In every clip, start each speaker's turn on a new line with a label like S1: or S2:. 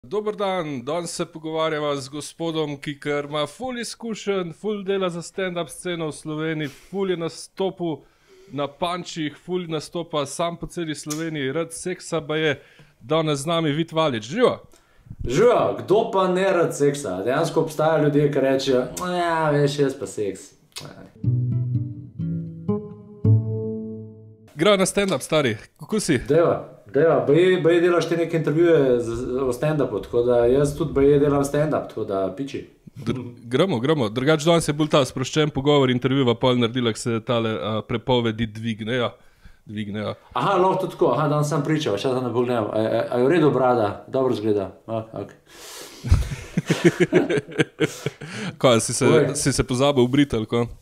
S1: Dober dan, danes se pogovarjava z gospodom, ki ima ful izkušenj, ful dela za stand-up sceno v Sloveniji, ful je nastopil na pančih, ful nastopa sam po celi Sloveniji, rad seksa pa je danes z nami Vid Valič. Živa?
S2: Živa, kdo pa ne rad seksa? Dejansko obstajajo ljudje, ki rečejo, ja, veš, jaz pa seks.
S1: Greva na stand-up, stari, kako si?
S2: Deva, baje delaš te neke intervjuje o stand-upu, tako da jaz tudi baje delam stand-up, tako da piči.
S1: Gremo. Drugač danes je bolj ta sproščen pogovor, intervjuva pol naredila, se tale prepovedi dvignejo.
S2: Aha, lahko tudi tako, danes sem pričal, še da ne pogledam. A je v redu brada, dobro zgleda. Okay.
S1: Kaj, si se pozabil ubriti, ali ko?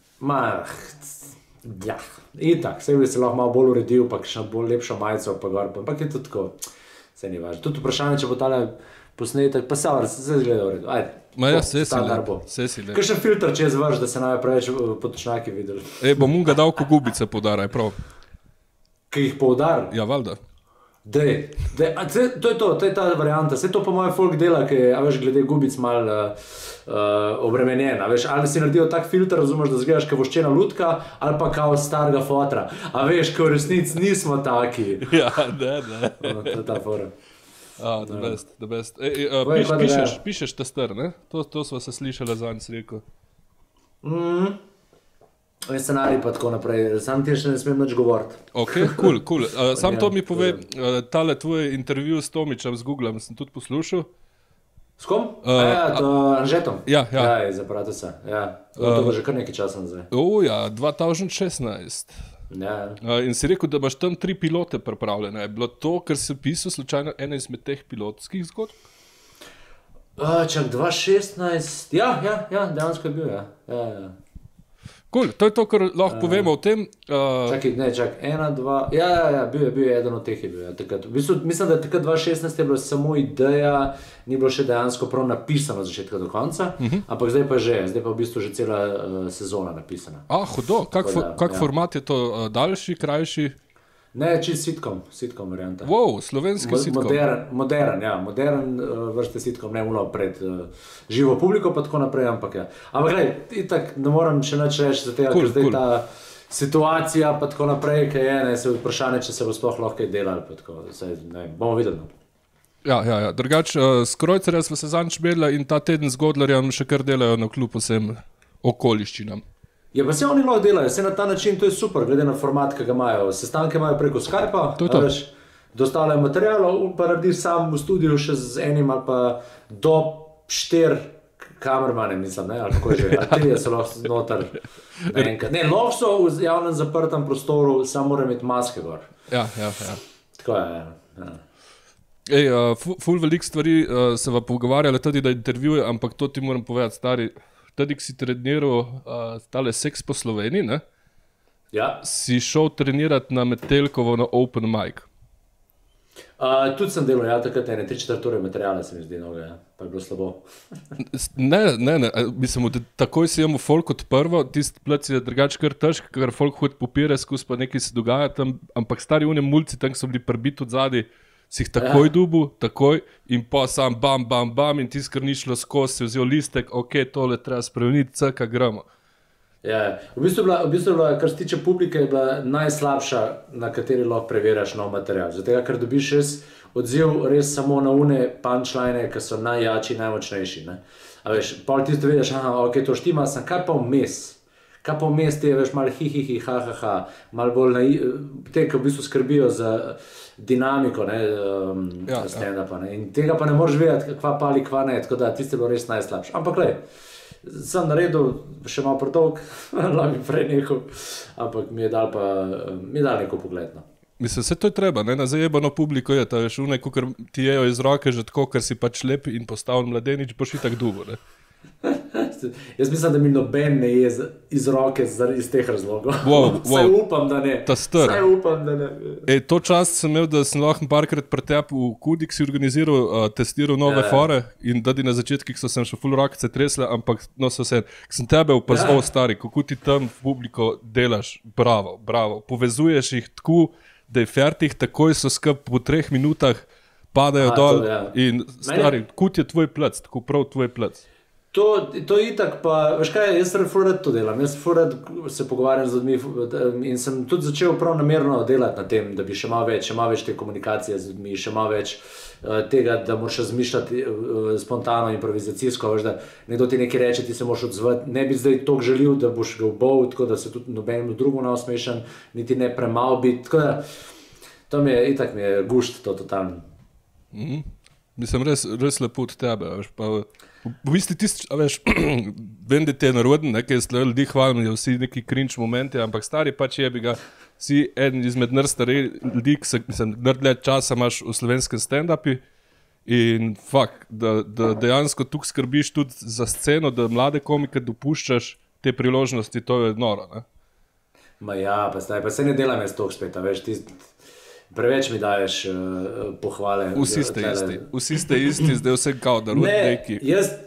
S2: Ja, itak, vse bi se lahko malo bolj uredil, pa še bolj lepšo majico, pa gor, ampak je tudi tako, vse ni važno. Tudi vprašanje, če bo tale posnetek, pa se zgleda v redu, ajde.
S1: Ma ja, se si le.
S2: Kaj še filter čez vrš, da se naj preveč potočnjaki videli.
S1: Bom ga dal, ko gubice poudaraj, prav.
S2: Kaj jih poudar?
S1: Ja, valjda.
S2: To je ta varianta, vse to po mojem folk dela, ki je, veš, glede gubic mal obremenjen, veš, ali si naredil tak filter, razumeš, da zgledaš kao voščena lutka, ali pa kao starega fotra, a veš, ko v resnici nismo taki.
S1: Ja, ne.
S2: To je ta fora.
S1: The best. Pišeš tester, ne? To smo se slišali zadnjič rekel.
S2: Scenarij pa tako naprej, sam ti še ne smem nič govoriti.
S1: Ok, cool. Sam to mi pove, tale tvoj intervju s Tomičem, z Googlem, sem tudi poslušal.
S2: S kom? Anžetom?
S1: Ja.
S2: Ja, iz aparatusa, ja. To bo že kar nekaj časa nazaj.
S1: Ja, 2016.
S2: Ja.
S1: In si rekel, da imaš tam 3 pilote pripravljene. Je bilo to, kar si pisal, slučajno ena izmed teh pilotskih zgodb?
S2: Čak, 2016, ja, dejansko je bil, ja.
S1: Cool, to je to, kar lahko povemo o tem.
S2: Čakaj, 1, 2, ja, bil je eden od teh je bil. V bistvu, mislim, da takrat 2016 je bila samo ideja, ni bilo še dejansko prav napisano od začetka do konca, ampak zdaj pa v bistvu že cela sezona napisana.
S1: Hudo, kak format je to, daljši, krajši?
S2: Ne, čist sitcom varianta.
S1: Wow, slovenski sitcom.
S2: Modern vrste sitcom, ne uno pred živo publiko pa tako naprej, ampak ja. Ampak glej, itak ne moram še nič reči za tega, ker zdaj ta situacija pa tako naprej, kaj je, ne, se vprašanje, če se bo sploh lahko delali, pa tako, ne, bomo videli.
S1: Ja, drugač, s Krojcerjem smo se zadnjič medla in ta teden z Godlerjem še kar delajo na kljub vsem okoliščinam.
S2: Ja, pa se oni lahko delajo, se na ta način, to je super, glede na format, ki ga imajo. Sestanke imajo preko Skypa, veš, dostavljajo materialov, pa narediš sam v studiu še z enim ali pa do 4 kamermane, mislim, ne, ali kako že, ali 3 so lahko noter enkrat. Ne, lahko so v javnem zaprtem prostoru, samo morajo imeti maske gor.
S1: Ja.
S2: Tako je, ja.
S1: Ful veliko stvari se vam pogovarjali, tudi da intervjuje, ampak to ti moram povedati, stari. Tudi, ki si treniral tale seks po Sloveniji, ne?
S2: Ja.
S1: Si šel trenirati na Metelkovo na open mic.
S2: Tudi sem delal, ja, takrat 3/4 ure materijala se mi zdi noga, ja. Pa je bilo slabo.
S1: Ne, mislim, da takoj si imel folk od prvo, tisti plec je drugač kar težk, ker folk hod popire skus, pa nekaj se dogaja tam, ampak stari unem mulci, tam so bili prbiti od zadaj, si jih takoj dubu, in pa sam bam, in ti skrnišlo skozi, si vzel listek, ok, tole treba spremeniti, caka, gremo.
S2: Ja, v bistvu je bila, kar se tiče publike, je bila najslabša, na kateri lahko preverjaš nov material. Zato, ker dobiš res odziv res samo na une punchline, ki so najjači, najmočnejši, ne. A veš, pol ti vidiš, ok, to štima, sem kaj pa vmes? Kaj pa vmes ti je, veš, malo hi, ha, malo bolj te, ki v bistvu skrbijo za dinamiko, ne, stand-upa, ne, in tega pa ne moreš vedeti, kva pali, kva ne, tako da tiste je bilo res najslabše. Ampak glej, sem naredil še malo predolg, lahko bi prej nekaj, ampak mi je dal neko pogled, no.
S1: Mislim, vse to je treba, ne, na zajebano publiko je, ta veš, unaj, kukor ti jejo iz roke že tako, ker si pač lep in postavljen mladenič, boš itak dubo, ne.
S2: Jaz mislim, da mi noben ne je iz roke iz teh razlogov. Saj upam, da ne. To čast sem imel, da sem lahko parkrat pretep v Kudi, ki si organiziral, testiral nove fore in da na začetkih so sem še ful rokice tresle, ampak no so vse. K sem tebe opazil, stari, kako ti tam v publiko delaš, bravo. Povezuješ jih tako, da je fertih, takoj so skup po 3 minutah
S1: padajo dol
S2: to, ja.
S1: in stari, kut je tvoj plec, tako prav tvoj plec.
S2: To itak pa, veš kaj, jaz ful rad to delam, jaz ful rad se pogovarjam z ljudmi in sem tudi začel prav namerno delati na tem, da bi še malo več te komunikacije z ljudmi, še malo več tega, da moraš razmišljati spontano, improvizacijsko, veš, da nekdo ti nekaj reče, ti se moraš odzvati, ne bi zdaj toliko želil, da boš ga obol, tako da se tudi nobenemu drugu ne osmešen, niti ne premal biti, tako da to mi je gušt to totalno.
S1: Mislim, res lepo od tebe, veš, pa v bistvu tisti, veš, vem, da ti je naroden, nekaj ljudi hvalim, da vsi neki cringe momenti, ampak stari pač je, bi ga, si eden izmed ljudi, ki se, mislim, dlje časa imaš v slovenskem stand-upi in fakt, da dejansko tukaj skrbiš tudi za sceno, da mlade komike dopuščaš te priložnosti, to je noro, ne?
S2: Ma ja, pa se ne delam jaz toliko spet, veš, preveč mi daješ pohvale.
S1: Vsi ste isti, zdaj vse kao, da rodi neki.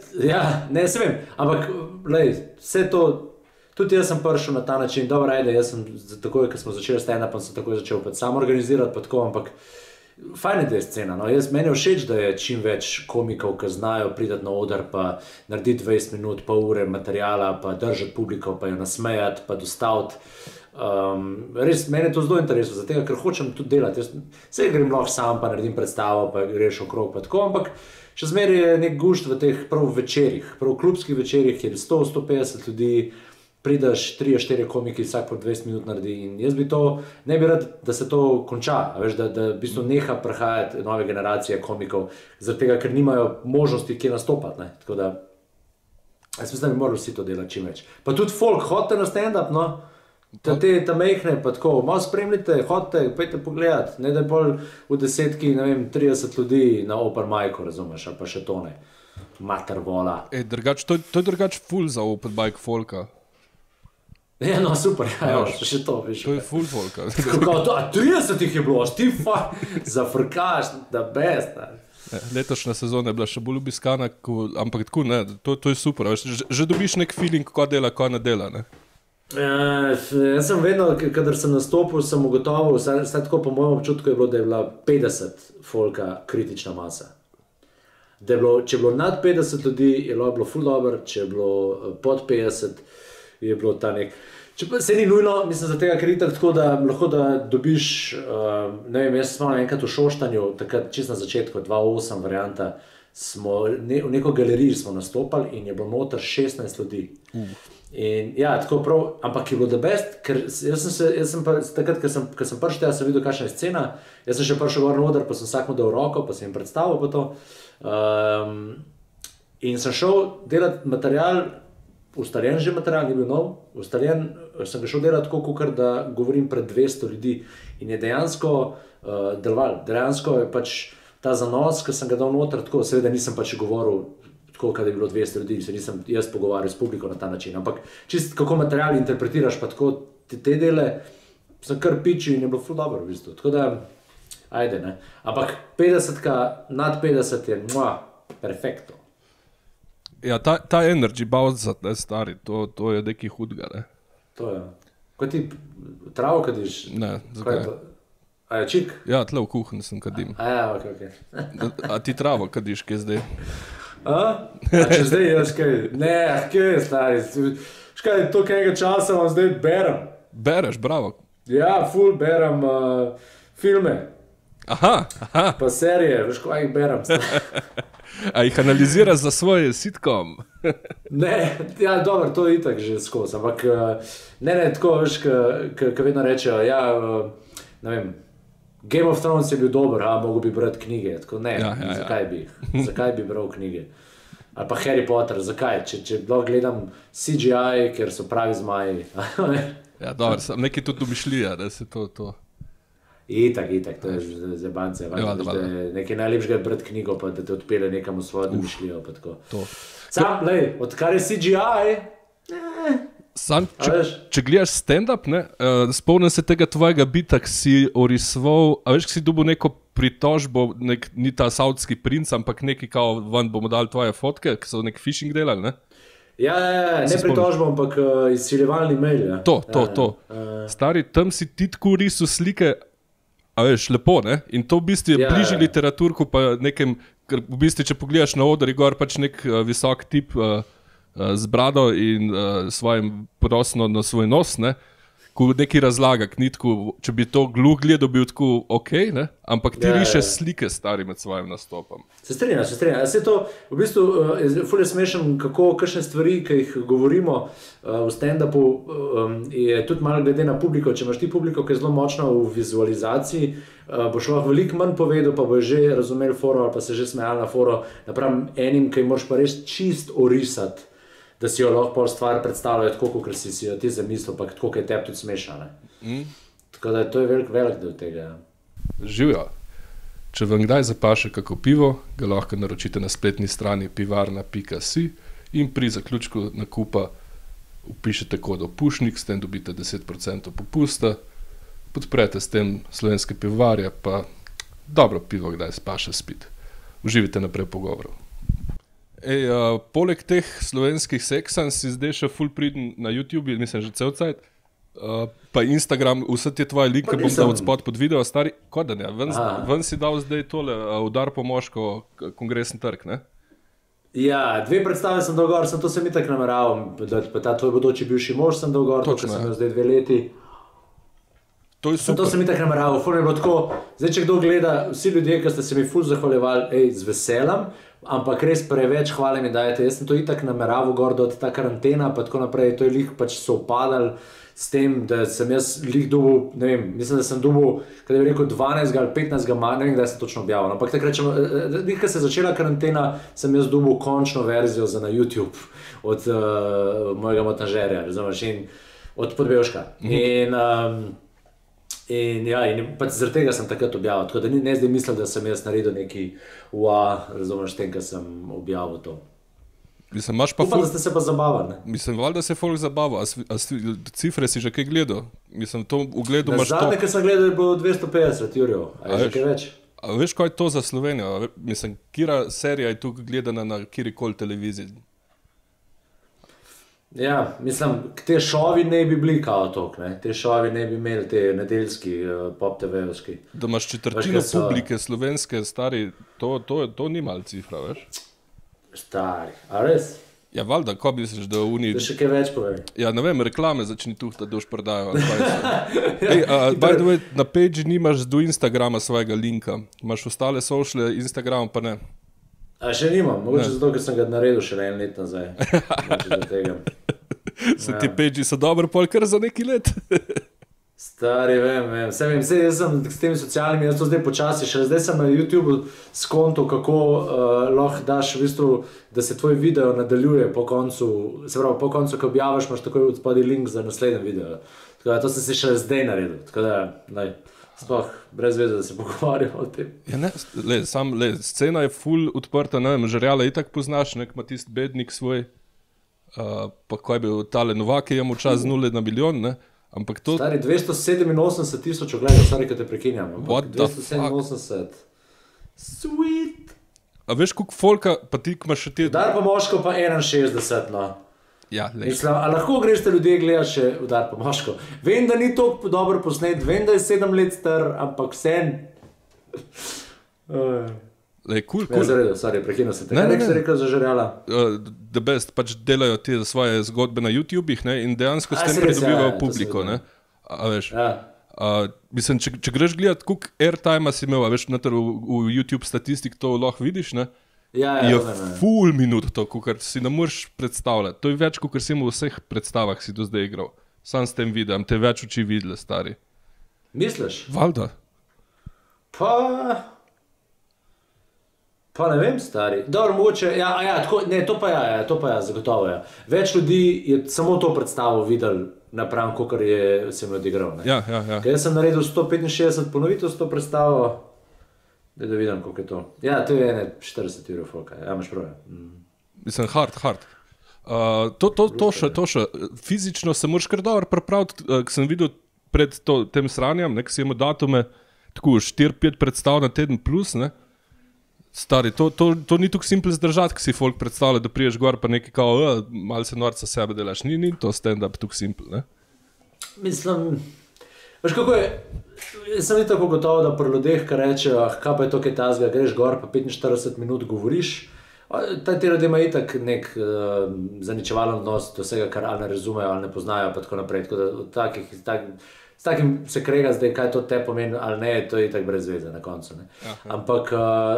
S2: Ne, se vem, ampak lej, vse to, tudi jaz sem prišel na ta način, dobro, ajde, jaz sem takoj, ko smo začeli stand-upom, sem takoj začel sam organizirati, pa tako, ampak fajn je, da je scena, no, meni je všeč, da je čim več komikov, ki znajo pridati na oder, pa narediti 20 minut, pol ure materijala, pa držati publiko, pa jo nasmejati, pa dostaviti. Res, meni je to zelo interesno, zato ker hočem tudi delati. Vse grem lahko sam, pa naredim predstavo, pa greš okrog, pa tako, ampak še zmeraj je nek gušt v teh prav večerih, prav klubskih večerih, kjer je 100-150 ljudi, prideš 3-4 komiki, vsak po 20 minut naredi in jaz bi to, ne bi rad, da se to konča, veš, da v bistvu neha prihajati nove generacije komikov, zaradi tega, ker nimajo možnosti kje nastopati, ne, tako da jaz mislim, da bi morali vsi to delati čim več. Pa tudi folk, hodite na stand-up, no, ta mehne, pa tako, malo spremljite, hodite, pejte pogledat, ne da je bolj v desetki, ne vem, 30 ljudi na open micu, razumeš, a pa še to ne, mater vola.
S1: To je drugač ful za open mic folka.
S2: Ja, no, super, ja, še to, viš.
S1: To je ful folka.
S2: Kako to, a 30 jih je bilo, ti zafrkaš, da best, ne.
S1: Letošnja sezona je bila še bolj obiskana, ampak tako, ne, to je super, že dobiš nek feeling, ko dela, ko ne dela, ne.
S2: Jaz sem vedno, kadar sem nastopil, sem ugotovil, vsaj tako po mojem občutku je bilo, da je bila 50 folka kritična masa. Da je bilo, če je bilo nad 50 ljudi, je bilo ful dobro, če je bilo pod 50, je bilo ta nek. Se ni nujno, mislim, za tega, ker je tako, da lahko da dobiš, ne vem, jaz sem enkrat v Šoštanju, takrat čist na začetku, 2008 varianta, smo v neko galeriji smo nastopali in je bilo noter 16 ljudi. In ja, tako prav, ampak je bilo the best, ker jaz sem pa takrat, ker sem prišel, jaz sem videl, kakšna je scena, jaz sem še prišel gor na oder, pa sem vsakmu dal roko, pa sem jim predstavil pa to. In sem šel delati material, ustaljen že material, ni bil nov, ustaljen, sem ga šel delati tako, kakor da govorim pred 200 ljudi in je dejansko deloval, dejansko je pač ta zanos, ki sem ga dal noter, tako seveda nisem pač govoril tako, kada je bilo 200 ljudi, se nisem jaz pogovarjal s publiko na ta način, ampak čist kako material interpretiraš, pa tako te dele, sem kar pičil in je bilo ful dobro v bistvu, tako da, ajde, ne, ampak 50-ka, nad 50 je, perfekto.
S1: Ja, ta energy bounce, ne, stari, to je nekaj hudega, ne.
S2: To je, ko ti travo kadiš?
S1: Ne, zakaj?
S2: A je čik?
S1: Ja, tle v kuhni sem kadim.
S2: Ok.
S1: A ti travo kadiš, kje zdaj?
S2: A če zdaj jaz kaj? Ne, kaj je stari? Škaj, to kajega časa vam zdaj berem.
S1: Bereš, bravo.
S2: Ja, ful berem filme.
S1: Aha.
S2: Pa serije, veš, kaj jih berem.
S1: A jih analiziraš za svoj sitcom?
S2: Ne, ja, dobro, to je itak že skozi, ampak ne, tako, veš, ka vedno rečejo, ja, ne vem, Game of Thrones je bil dober, mogo bi brati knjige, tako ne, zakaj bi bral knjige? Ali pa Harry Potter, zakaj? Če lahko gledam CGI, ker so pravi zmaji.
S1: Ja, dobro, nekaj tudi domišljija, da se to.
S2: Itak, to je zebance, nekaj najlepšega je brati knjigo, pa da te odpelje nekam v svojo domišljijo, pa tako. Sam, lej, odkar je CGI,
S1: Sam, če gledaš stand-up, spomnim se tega tvojega bita, ki si orisoval, a veš, ki si dobil neko pritožbo, ni ta saudski princ, ampak neki kao, ven bomo dali tvoje fotke, ki so nek phishing delali, ne?
S2: Ja, ne pritožbo, ampak izsiljevalni mail, ja.
S1: To. Stari, tam si ti tako risal slike, A veš, lepo, ne? In to v bistvu je bližje literaturku pa nekem, ker v bistvu, če pogledaš na oder, je gor pač nek visok tip z brado in svojim ponosno na svoj nos, ne? Ko neki razlaga knjitku, če bi to gluh gledal, bi tako ok, ne? Ampak ti rišeš slike stari med svojim nastopom.
S2: Se strinjam. Se to, v bistvu, ful je smešen, kako kakšne stvari, ki jih govorimo v stand-upu, je tudi malo glede na publiko. Če imaš ti publiko, ki je zelo močna v vizualizaciji, boš lahko veliko manj povedal, pa bo že razumel foro ali pa se že smejal na foro, napram enim, ki moraš pa res čist orisati, da si jo lahko pol stvar predstavljajo tako, kot si jo ti zamislil, pa tako, kot je tebi tudi smešane. Tako da to je velik del tega.
S1: Živjo. Če vam kdaj zapaše kako pivo, ga lahko naročite na spletni strani pivarna.si in pri zaključku nakupa vpišete kodo Pušnik, s tem dobite 10% popusta, podprete s tem slovenske pivovarje, pa dobro pivo kdaj spaše spit. Uživite naprej pogovorov. Poleg teh slovenskih seksanj si zdaj še ful priden na YouTube, mislim že cel cajt, pa Instagram, vse te tvoje linke bom dal odspod pod video, stari, kodan je, ven si dal zdaj tole Udar po Moško, Kongresni trg, ne?
S2: Ja, 2 predstave sem dal gor, to sem itak nameraval, pa ta tvoj bodoči bivši mož sem dal gor, to, če sem imel zdaj 2 leti.
S1: To je super.
S2: To sem itak nameraval, ful je bilo tako, zdaj če kdo gleda, vsi ljudje, ki ste se mi ful zahvaljevali, z veselem, ampak res preveč hvale mi dajete. Jaz sem to itak nameraval gor, da ta karantena pa tako naprej, to je lih pač sovpadal s tem, da sem jaz lih dobil, ne vem, mislim, da sem dobil, kada bi rekel 12 ali 15 maja, ne vem, kdaj sem točno objavil, ampak takrat, lih, kad se je začela karantena, sem jaz dobil končno verzijo za na YouTube od mojega montažerja, razumeš, in od Podbevška. In pač zaradi tega sem takrat objavil, tako da ne zdaj mislim, da sem jaz naredil neki razumeš, tem, ko sem objavil to.
S1: Mislim, imaš pa
S2: upam, da ste se pa zabavali, ne?
S1: Mislim, valjda se folk zabava, a cifre si že kaj gledal? Mislim, to v gledu imaš to...
S2: Zadnje, ki sem gledal, je bilo 250 jurjev, a je že kaj več?
S1: A veš, kaj je to za Slovenijo? Mislim, kira serija je tukaj gledana na kjerikoli televiziji?
S2: Ja, mislim, te šovi ne bi bili kao tok, ne? Te šovi ne bi imeli te nedeljski, pop TV-ovski.
S1: Da imaš četrtino publike slovenske, stari, to ni mal cifra, veš?
S2: Stari, a res?
S1: Ja, valjda, ko bi se da uni...
S2: Da še kaj več povem.
S1: Ja, ne vem, reklame začni tuhta, da už prodajo. By the way, na page nimaš do Instagrama svojega linka. Imaš ostale sociale, Instagram pa ne.
S2: A še nimam, mogoče zato, ker sem ga naredil še 1 let nazaj.
S1: Se ti page so dobro pol kar za neki let.
S2: Stari, vem. Vse vem, jaz sem s temi socialnimi, jaz to zdaj počasi, še zdaj sem na YouTube skonto, kako lahko daš v bistvu, da se tvoj video nadaljuje po koncu, se pravi, po koncu, ko objaviš, imaš takoj odspodaj link za naslednji video. Tako da to sem si še zdaj naredil, tako da, sploh brez veze, da se pogovarjamo o tem. Ja,
S1: ne, scena je ful odprta, ne vem, Žerjala itak poznaš, nek ima tist bednik svoj, pa ko je bil tale Novak, je mu čas 0 na milijon, ne? Ampak to...
S2: Stari, 287,000 ogledov, stari, ko te prekinjam.
S1: What the fuck?
S2: 287. Sweet.
S1: A veš, koliko folka, pa ti imaš še te...
S2: Udar po Moško pa 61, no.
S1: Ja, lej.
S2: Mislim, a lahko greš te ljudje gledati še Udar po Moško? Vem, da ni toliko dobro posnet, vem, da je 7 let star, ampak vsem...
S1: Lej, cool.
S2: Ja, zaredo, sorry, prekinil sem te. Kaj si rekel za Žerjala?
S1: The best, pač delajo te svoje zgodbe na YouTube-ih, ne, in dejansko s tem pridobivajo publiko, ne. A veš, mislim, če greš gledati, koliko airtime si imel, a veš, v YouTube statistik to lahko vidiš, ne, je full minut to, kar si ne moreš predstavljati. To je več, kot si imel v vseh predstavah si do zdaj igral. Sam s tem videom, te več oči videle, stari.
S2: Misliš?
S1: Valjda.
S2: Pa ne vem, stari. Dobro, mogoče, tako, ne, to pa zagotovo je. Več ljudi je samo to predstavo videl napram, kakor sem odigral, ne.
S1: Ja.
S2: Kaj jaz sem naredil 165 ponovitev s to predstavo, da vidim, koliko je to. Ja, to je 40 evrov folka, ja, imaš prav.
S1: Mislim, hard. To še, fizično se moraš kar dobro pripraviti, ko sem videl pred tem sranjem, ne, ko si imel datume, tako 4-5 predstav na teden plus, ne. Stari, to ni tako simpel zdržati, ko si folk predstavlja, da priješ gor pa nekaj kao, malo se norca sebe delaš. Ni to stand-up tako simpel, ne?
S2: Mislim, Veš, kako je, jaz sem ni tako gotov, da pri ljudeh, ki rečejo, kaj pa je to, kaj tazga, greš gor, pa 45 minut govoriš. Ti ljudje imajo itak nek zaničevalen odnos do vsega, kar ali ne razumejo, ali ne poznajo, pa tako naprej. Tako da s takim se krega zdaj, kaj to te pomeni ali ne, to je itak brez veze na koncu. Ne? Ampak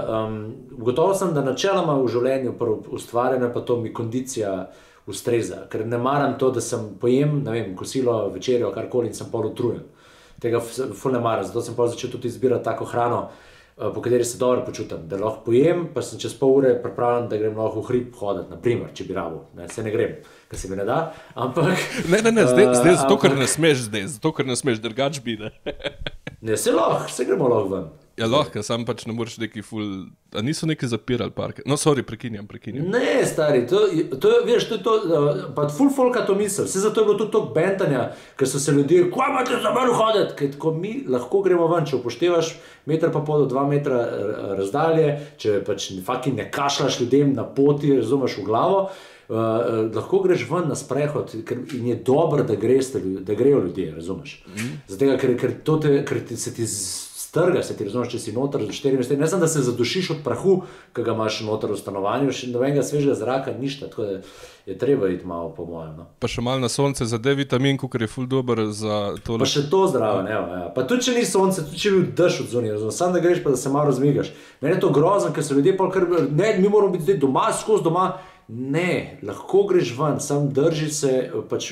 S2: gotovo sem, da načeloma v življenju ustvarjena pa to mi kondicija ustreza, ker ne maram to, da sem pojem, ne vem, kosilo, večerjo, karkoli in sem pol utrujen. Tega ful ne maram, zato sem pol začel tudi izbirati tako hrano, po kateri se dobro počutim, da lahko pojem, pa sem čez pol ure pripravljen, da grem lahko v hrib hoditi, naprimer, če bi rabil, se ne grem, ker se mi ne da, ampak...
S1: Ne, zdaj zato, ker ne smeš zato, ker ne smeš, drugač bi, ne.
S2: Ne, se gremo lahko ven.
S1: Ja, lahko, sam pač ne moreš neki ful... A niso neki zapirali parke? No, sorry, prekinjam.
S2: Ne, stari, to je to, pa ful folka to misel. Vse zato je bilo tudi toliko bentanja, ker so se ljudje, kaj imate za ven hoditi? Ker tako mi lahko gremo ven, če upoštevaš 1,5 do 2 metra razdalje, če pač fucking ne kašlaš ljudem na poti, razumeš, v glavo, lahko greš ven na sprehod in je dobro, da grejo ljudje, razumeš. Zato, ker se ti strga, se ti razumeš, če si noter za 4 mesece. Ne znam, da se zadušiš od prahu, ki ga imaš noter v stanovanju, še nobenega svežega zraka, ništa, tako da je treba iti malo po mojem. No.
S1: Pa še malo na sonce za D-vitamin, ker je ful dober za to.
S2: Pa še to zdravo, ne, ja. Pa tudi, če ni sonce, tudi, če bi dež od zunaj, razumeš, sam da greš, pa da se malo razmigaš. Meni je to grozno, ker se ljudje pa kar, ne, mi moramo biti zdaj doma, skozi doma. Ne, lahko greš ven, sam drži se pač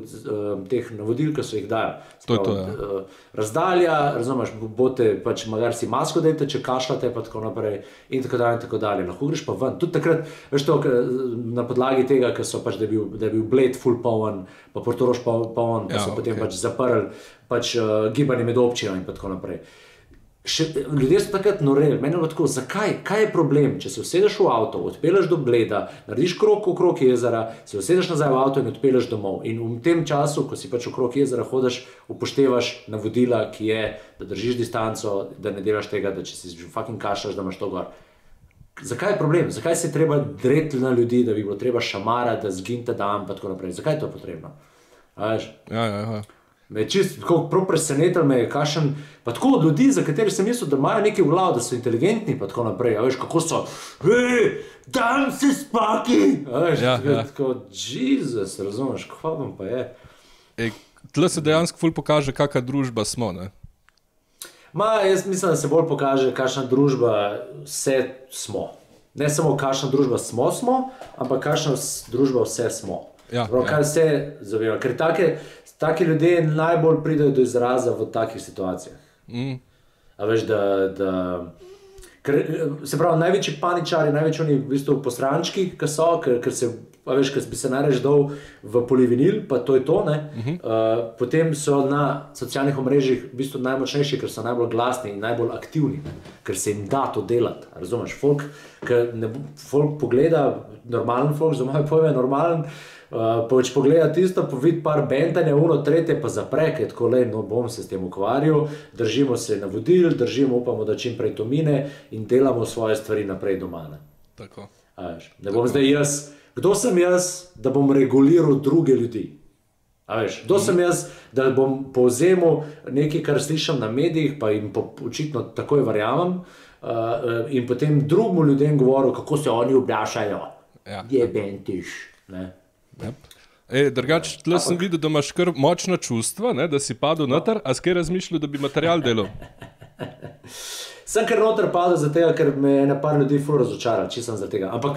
S2: teh navodil, ki so jih dajo.
S1: To je to, ja.
S2: Razdalja, razumeš, bote pač magar si masko dajte, če kašljate, pa tako naprej in tako dalje. Lahko greš pa ven. Tudi takrat, veš to, na podlagi tega, ker so pač, da je bil Bled full poln, pa Portorož poln, pa so potem pač zaprli pač gibanje med občinami in tako naprej. Ljudje so takrat noreli, meni je tako, zakaj, kaj je problem, če se usedeš v avto, odpelješ do Bleda, narediš krog okrog jezera, se usedeš nazaj v avto in odpelješ domov. In v tem času, ko si pač okrog jezera hodiš, upoštevaš navodila, ki je, da držiš distanco, da ne delaš tega, da če si fucking kašljaš, da imaš to gor. Zakaj je problem? Zakaj se je treba dreti na ljudi, da bi bilo treba šamarati, da zginite dan, pa tako naprej? Zakaj je to potrebno? A veš?
S1: Ja.
S2: Me je čisto tako prav presenetil, me je kašen, pa tako od ljudi, za kateri sem mislil, da imajo nekaj v glavu, da so inteligentni, pa tako naprej, a veš, kako so, dam se spaki, a veš, tako, Jezus, razumeš, kva vam pa je.
S1: Tle se dejansko ful pokaže, kakva družba smo, ne?
S2: Jaz mislim, da se bolj pokaže, kakšna družba vse smo. Ne samo kakšna družba smo, ampak kakšna družba vse smo. Kaj vse zaveva, ker taki ljudje najbolj pridejo do izraza v takih situacijah. A veš, ker se pravi, največji paničari, največji oni v bistvu posrančki, ki so, ker se, a veš, ker bi se najreč dal v polivinil, pa to je to, ne. Potem so na socialnih omrežjih v bistvu najmočnejši, ker so najbolj glasni in najbolj aktivni, ne? Ker se jim da to delati, razumeš, folk pogleda, normalen folk, za moje pojme normalen, pa če pogleda tisto, pa vidi par bentanja, tretje pa zapre, ker tako no bom se s tem ukvarjal, držimo se navodil, upamo, da čim prej to mine in delamo svoje stvari naprej doma. Ne?
S1: Tako.
S2: Ne bom zdaj jaz, kdo sem jaz, da bom reguliral druge ljudi? A veš, kdo sem jaz, da bom povzemal nekaj, kar slišam na medijih, pa jim očitno takoj verjamem, in potem drugim ljudem govoril, kako se oni obnašajo. Jebentiš, ne?
S1: Drugač, tle sem videl, da imaš kar močna čustva, ne, da si padel noter, a skaj razmišljal, da bi material delal?
S2: Sem kar noter padel za tega, ker me je par ljudi ful razočaral, čisto za tega. Ampak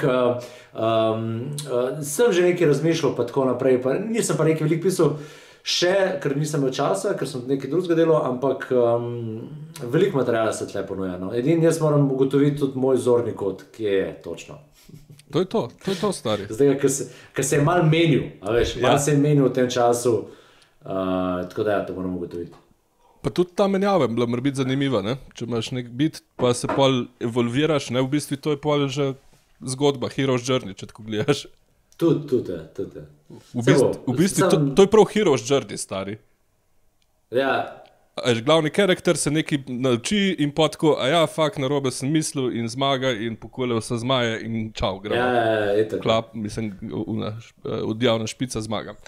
S2: sem že nekaj razmišljal, pa tako naprej, pa nisem pa nekaj veliko pisal še, ker nisem imel časa, ker sem nekaj drugega delal, ampak veliko materiala se tle ponuja. No. Edin jaz moram ugotoviti tudi moj zorni kot, ki je točno.
S1: To je to, stari.
S2: Zdaj, ker se je malo menil, a veš, malo se je menil v tem času, tako da to moramo ugotoviti.
S1: Pa tudi ta menjava je bila mora biti zanimiva, ne? Če imaš nek bit, pa se pol evolviraš, ne? V bistvu to je pol že zgodba, Hero's Journey, če tako gledaš.
S2: Tudi.
S1: V bistvu to je prav Hero's Journey, stari.
S2: Ja.
S1: Glavni karakter se nekaj nauči in pa tako, narobe sem mislil in zmaga in pokolil se zmaje in čau, gremo.
S2: Ja, je tako.
S1: Klap, mislim, odjavna špica zmaga.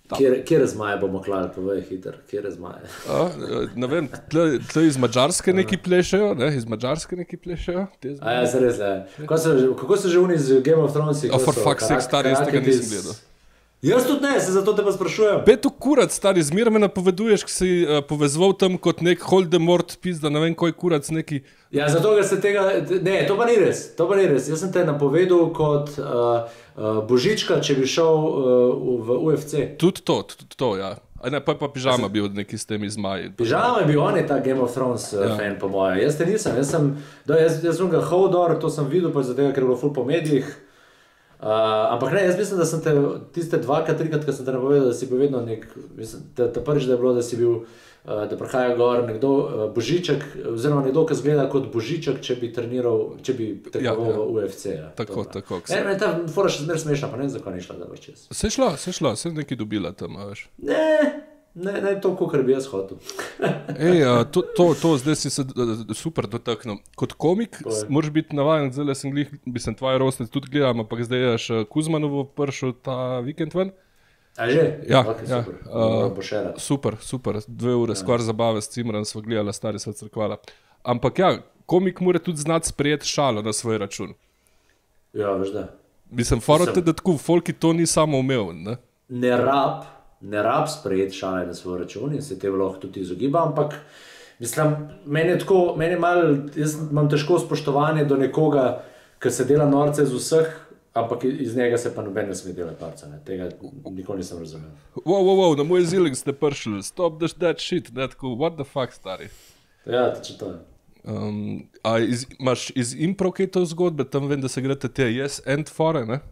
S2: Kjer zmaje bomo klali, povej hiter, kjer zmaje?
S1: Ne vem, tle iz Madžarske neki plešejo, ne, iz Madžarske neki plešejo.
S2: Ja, zares, ja. Kako so že oni z Game of Thrones?
S1: For fuck's sake, stari, jaz tega nisem gledal.
S2: Jaz tudi ne, se zato te pa sprašujem.
S1: Beto kurac, stari, zmer me napoveduješ, ki si povezval tam kot nek Voldemort, pizda, ne vem, koj kurac neki.
S2: Ja, zato, ker se tega, ne, to pa ni res, Jaz sem te napovedal kot Božička, če bi šel v UFC.
S1: Tudi to, ja. A ne, pa Pižama bil neki s temi zmaji.
S2: Pižama je bil, on je ta Game of Thrones fan, po moje. Jaz te nisem, jaz sem ga Hodor, to sem videl, pa zato, ker je bilo ful po medijih. Ampak ne, jaz mislim, da sem te tiste 2-3, ko sem te napovedal, da si bil vedno nek, mislim, ta prvič, da je bilo, da si bil, da prihaja gor nekdo, Božiček, oziroma nekdo, ki zgleda kot Božiček, če bi tekmoval v UFC. Ja,
S1: tako.
S2: Ne, ta fora še zmer smešna, pa ne vem, zakaj ni šla, da bo čez.
S1: Se je šla, se je nekaj dobila tam, veš.
S2: Ne, to, kakor bi jaz hotel.
S1: To zdaj si se super dotaknil. Kot komik moraš biti navajen, zdaj sem tvoje rostnice tudi gledal, ampak zdaj je še Kuzmanovo prišel ta vikend ven.
S2: A že?
S1: Ja,
S2: super.
S1: Super. 2 ure skoraj zabave s Cimran sva gledala, stari sva crkvala. Ampak ja, komik mora tudi znati sprejeti šalo na svoj račun.
S2: Ja, veš da.
S1: Mislim, forote, da tako, folki to ni samo umel, ne?
S2: Ne rab sprejeti šale na svoj račun in se te lahko tudi izogiba, ampak mislim, meni je malo, jaz imam težko spoštovanje do nekoga, ki se dela norce iz vseh, ampak iz njega se pa noben ne sme delati norca, ne. Tega nikoli nisem razumel.
S1: Wow, na moj zilik ste prišli, stop that shit, ne, tako, what the fuck, stari.
S2: Ja, če to je.
S1: Imaš iz impro kaj to zgodbe, tam vem, da se grete te yes and fore, ne?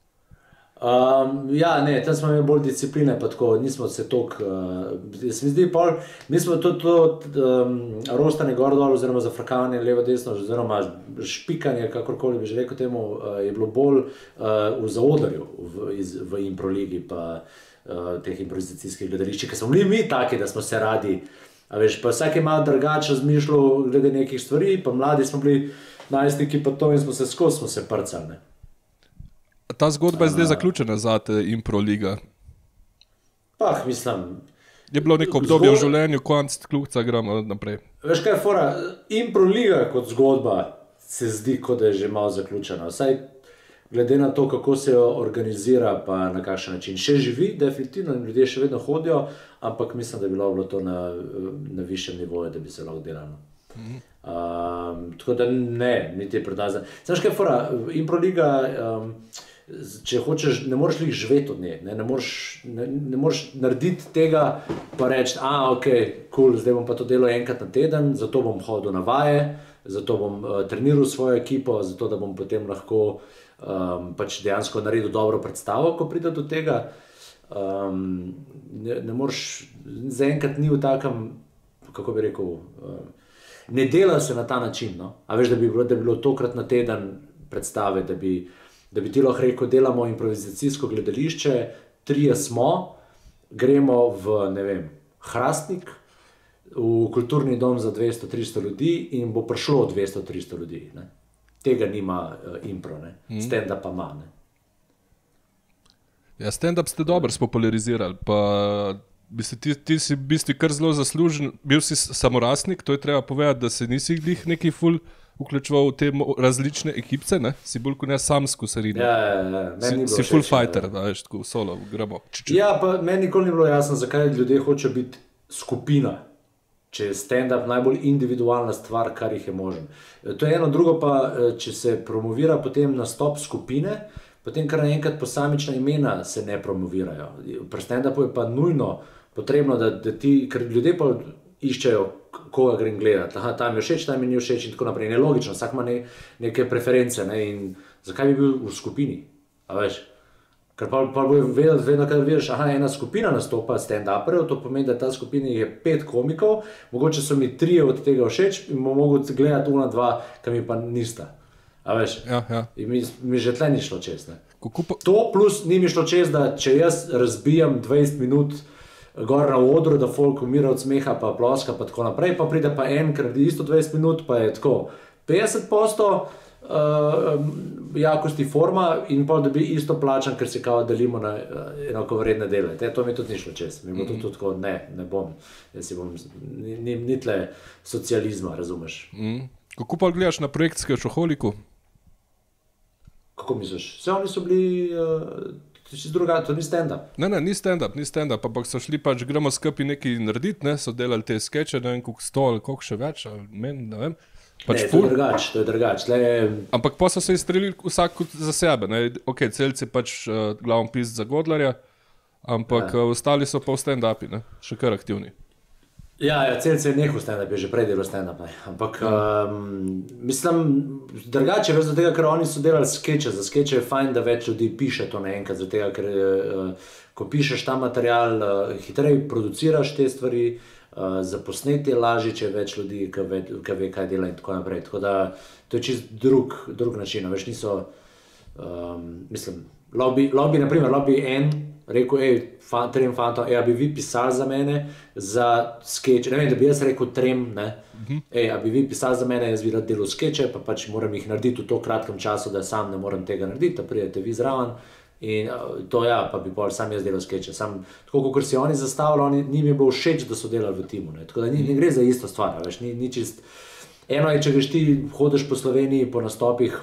S2: Ja, ne, tam smo imeli bolj discipline, pa tako, nismo se toliko, se mi zdi pol, mi smo to rostanje gor dol, oziroma zafrkavanje levo desno, oziroma špikanje, kakorkoli bi že rekel temu, je bilo bolj v zaodrju v impro ligi, pa teh improvizacijskih gledališčih, ker smo bili mi taki, da smo se radi, a veš, pa vsak je malo drugače razmišljal glede nekih stvari, pa mladi smo bili najstniki, pa to in smo se prcali, ne.
S1: Ta zgodba je zdaj zaključena za te impro liga.
S2: Mislim...
S1: Je bilo neko obdobje v življenju, konc kljuca, gremo naprej.
S2: Veš kaj je fora, impro liga kot zgodba se zdi, kot da je že malo zaključena. Vsaj glede na to, kako se jo organizira, pa na kakšen način. Še živi, definitivno, ljudje še vedno hodijo, ampak mislim, da bi bilo to na višjem nivoju, da bi se lahko delalo. Tako da ne, niti predaza. Znaš kaj je fora, impro liga... Če hočeš, ne moreš lih živeti od nje, ne moreš narediti tega, pa reči, ok, cool, zdaj bom pa to delal enkrat na teden, zato bom hodil na vaje, zato bom treniral svojo ekipo, zato da bom potem lahko pač dejansko naredil dobro predstavo, ko pride do tega. Ne moreš, zaenkrat ni v takem, kako bi rekel, ne dela se na ta način, no? A veš, da bi bilo tokrat na teden predstave, da bi ti lahko rekel, delamo improvizacijsko gledališče, 3 smo, gremo v, ne vem, Hrastnik, v kulturni dom za 200-300 ljudi in bo prišlo 200-300 ljudi, ne. Tega nima impro, ne. Stand-up pa ima, ne.
S1: Ja, stand-up ste dobro spopularizirali, pa ti si v bistvu kar zelo zaslužen, bil si samorastnik, to je treba povedati, da se nisi glih neki ful vključeval v te različne ekipce, ne? Si bolj kot ne samsko serino.
S2: Ja.
S1: Si full fighter, da veš, tako solo, gremo.
S2: Ja, pa meni nikoli ni bilo jasno, zakaj ljudje hočejo biti skupina, če je stand-up najbolj individualna stvar, kar jih je možen. To je eno, drugo pa, če se promovira potem nastop skupine, potem kar naenkrat posamična imena se ne promovirajo. Pri stand-upu je pa nujno potrebno, da ti, ker ljudje pa iščejo, koga grem gledati. Aha, tam je všeč, tam mi ni všeč in tako naprej. Nelogično, vsak ima neke preference, ne, in zakaj bi bil v skupini, a veš? Ker pa bojo vedeti, vedno, kad vidiš, aha, ena skupina nastopa stand-uperjev, to pomeni, da ta skupina je 5 komikov, mogoče so mi 3 od tega všeč in bom mogel gledati 1-2, ki mi pa nista. A veš?
S1: Ja.
S2: In mi že tle ni šlo čez, ne. To plus ni mi šlo čez, da če jaz razbijam 20 minut gor na odru, da folk umira od smeha, pa ploska, pa tako naprej, pa pride pa en, ker isto 20 minut, pa je tako 50% jakosti forma in pa da bi isto plačan, ker se kao delimo na enakovredne dele. To mi tudi ni šlo čez. Mi bo tudi tako, ne bom. Jaz si bom, ni tle socializma, razumeš.
S1: Kako pa gledaš na projekt Skečoholiku?
S2: Kako misliš? Vse oni so bili to ni stand-up.
S1: Ne, ni stand-up, ampak so šli pač, gremo skupaj nekaj narediti, so delali te skeče, ne vem, koliko 100 ali koliko še več, ali meni, ne vem. Pač
S2: to je drugače.
S1: Ampak pa so se izstrelili vsak za sebe. Ne? Ok, celci pač glavom pist za Godlerja, ampak ostali so pa v stand-upi, ne? Še kar aktivni.
S2: Ja, celci je nehal stand-up, je že prej delal stand-up. Ampak mislim, drugače je zato tega, ker oni so delali skeče. Za skeče je fajn, da več ljudi piše to naenkrat, zato tega, ker ko pišeš ta material, hitreje produciraš te stvari, za posnetje lažje, če je več ljudi, ki ve, kaj dela in tako naprej. Tako da to je čist drug način. Veš, niso, mislim, lobby en rekel, trem fantom, a bi vi pisali za mene za skeče, ne vem, da bi jaz rekel trem, ne, a bi vi pisali za mene, jaz bi rad delal skeče, pa pač moram jih narediti v to kratkem času, da sam ne morem tega narediti, da pridete vi zraven. In to pa bi pol sam jaz delal skeče. Tako, kot si oni zastavili, ni mi bilo všeč, da so delali v timu. Ne? Tako da ne gre za isto stvar. Veš, ni čist. Eno je, če greš ti, hodiš po Sloveniji, po nastopih,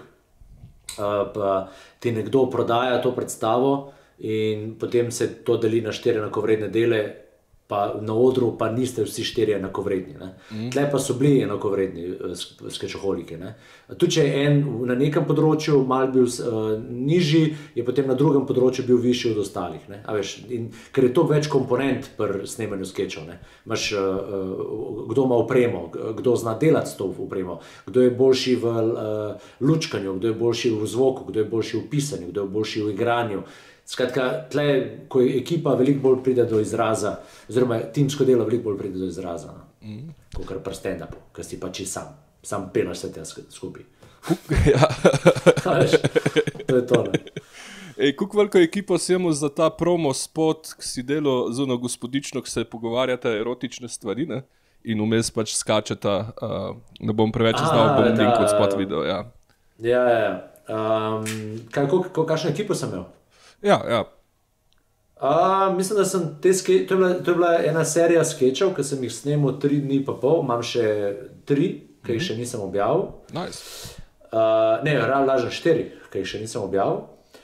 S2: pa ti nekdo prodaja to predstavo in potem se to deli na 4 enakovredne dele, pa na odru pa niste vsi 4 enakovredni. Tle pa so bili enakovredni skečoholiki. Tudi če je en na nekem področju mal bil nižji, je potem na drugem področju bil višji od ostalih. Ker je to več komponent pri snemanju skečov. Imaš, kdo ima opremo, kdo zna delati s to opremo, kdo je boljši v lučkanju, kdo je boljši v zvoku, kdo je boljši v pisanju, kdo je boljši v igranju. Skratka, tle, ko ekipa veliko bolj pride do izraza, oziroma timsko delo veliko bolj pride do izraza, kot pri stand-upu, ker si pač sam pelaš vse te skupaj.
S1: Ja.
S2: To je to.
S1: Kako veliko ekipo si imel za ta promo spot, ki si delal zuno gospodično, ki se pogovarjata erotične stvari, ne? In vmes pač skačeta, ne bom preveč znal, bom link od spot video, ja.
S2: Kakšno ekipo sem imel?
S1: Ja.
S2: Mislim, da sem to je bila ena serija skečev, ki sem jih snemal 3 dni pa pol, imam še 3, ki jih še nisem objavil.
S1: Nice.
S2: Ne, lažem 4, ki jih še nisem objavil.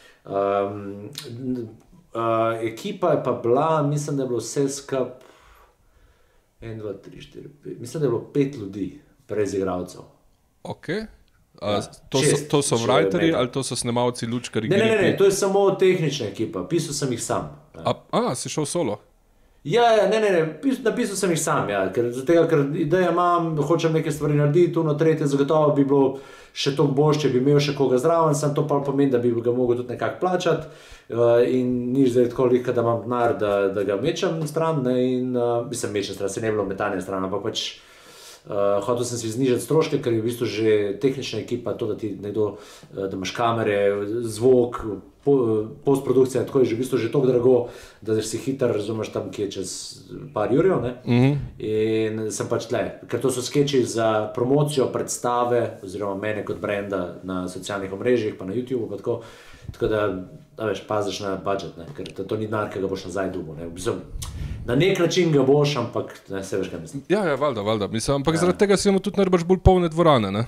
S2: Ekipa je pa bila, mislim, da je bilo vse skup 1, 2, 3, 4, 5, mislim, da je bilo 5 ljudi, brez igralcev.
S1: Ok. To so writeri ali to so snemalci, lučkari?
S2: Ne, to je samo tehnična ekipa, pisal sem jih sam.
S1: Si šel solo?
S2: Ja, ne, napisal sem jih sam, ker ideja imam, hočem neke stvari narediti, ono tretje, zagotovo bi bilo še toliko boljše, če bi imel še koga zraven, sam to pa pomeni, da bi ga mogel tudi nekako plačati in nič zdaj tako lihka, da imam denar, da ga mečem stran, in mislim, mečem stran, se ne bilo metanje stran, ampak pač hotel sem si znižati stroške, ker je v bistvu že tehnična ekipa, to, da ti nekdo, da imaš kamere, zvok, postprodukcija, tako je že v bistvu že toliko drago, da si hiter, razumeš tam, ki je čez par jurjev, ne? In sem pač tle, ker to so skeči za promocijo, predstave, oziroma mene kot brenda na socialnih omrežjih, pa na YouTube, pa tako da, veš, paziš na budžet, ne? Ker to ni denar, ki ga boš nazaj dobil, ne? V bistvu, na nek način ga boš, ampak ne, se veš, kaj mislim.
S1: Ja, valjda, mislim, ampak zaradi tega si imel tudi najbolj bolj polne dvorane, ne?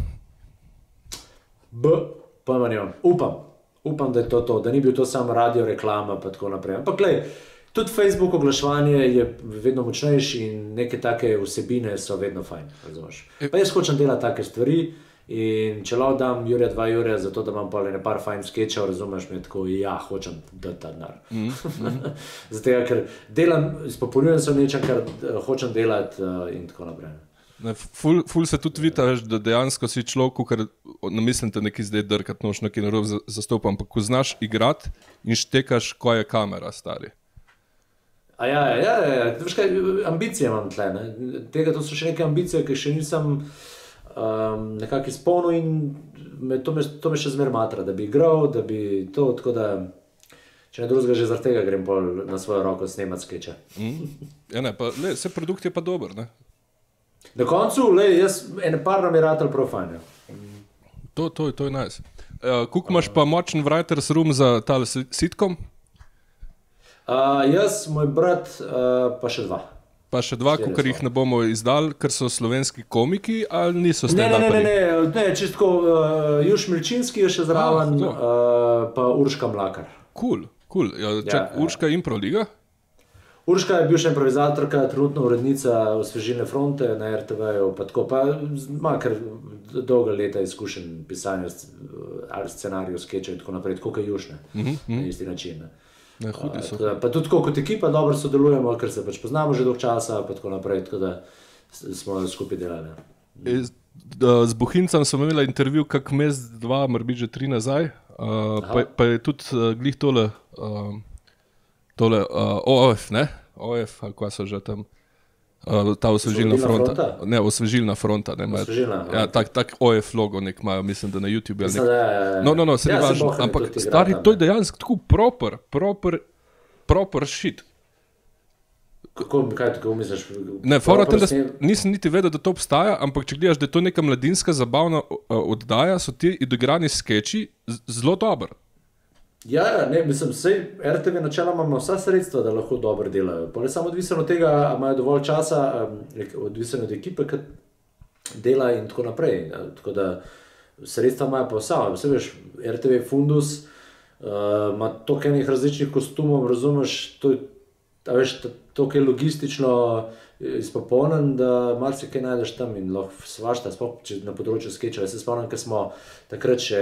S2: Pojma nimam. Upam, da je to, da ni bil to samo radio reklama, pa tako naprej. Ampak glej, tudi Facebook oglaševanje je vedno močnejši in neke take vsebine so vedno fajn, razumeš. Pa jaz hočem delati take stvari in če lahko dam Jurja 2 Jurja za to, da imam pol par fajn skečev, razumeš, me tako, hočem dati ta denar. Zato, ker delam, izpopolnjujem se v nečem, kar hočem delati in tako naprej.
S1: Ful se tudi vidi, da dejansko si človek, ker mislim te neki zdaj drkat, noš neki narob zastopam, ampak ko znaš igrati in štekaš, ko je kamera, stari.
S2: Ja, veš kaj, ambicije imam tle, ne? To so še neke ambicije, ki še nisem nekako izpolnil in to me še zmer matra, da bi igral, da bi to, tako da, če ne drugega, že zaradi tega grem pol na svojo roko snemat skeče.
S1: Ja ne, pa vse produkt je pa dober, ne?
S2: Na koncu, jaz, par nam je ratal prav fajn.
S1: To je nice. Koliko imaš pa močen writer's room za tale sitcom?
S2: Jaz, moj brat, pa še dva.
S1: Pa še dva, ker jih ne bomo izdali, ker so slovenski komiki, ali niso stand-uperi?
S2: Ne, čisto Juš Milčinski je še zraven, pa Urška Mlakar.
S1: Cool. Urška Improliga?
S2: Urška je bivša improvizatorka, trenutno urednica Osvežilne fronte na RTV-ju, pa ima kar dolga leta izkušenj pisanja scenarijev, skečev in tako naprej, tako kot Juš, na isti način. Pa tudi kot ekipa dobro sodelujemo, ker se pač poznamo že dolgo časa, pa tako naprej, tako da smo skupaj delali.
S1: Z Bohincem sem imela intervju kak mesec, 2, morda že 3 nazaj, pa je tudi glih tole OF, ne? OF, ali kaj so že tam, ta osvežilna fronta. Ne, osvežilna fronta. Ja, tak OF logo nek imajo, mislim, da na YouTube. No, se ne važno. Ampak stari, to je dejansko tako proper shit.
S2: Kaj tako misliš?
S1: Ne, fora tem, da nisem niti vedel, da to obstaja, ampak če gledaš, da je to neka mladinska zabavna oddaja, so ti idoigrani skeči zelo dober.
S2: Ja, ne, mislim, sej RTV načeloma ima vsa sredstva, da lahko dobro delajo. Pa je samo odvisno od tega, ali imajo dovolj časa, odvisno od ekipe, ki dela in tako naprej. Tako da sredstva imajo pa vsa. Vse veš, RTV Fundus ima toliko enih različnih kostumov, razumeš, to je logistično izpopolnen, da marsikaj najdeš tam in lahko svašta, sploh na področju skeča. Jaz se spomnim, ker smo takrat še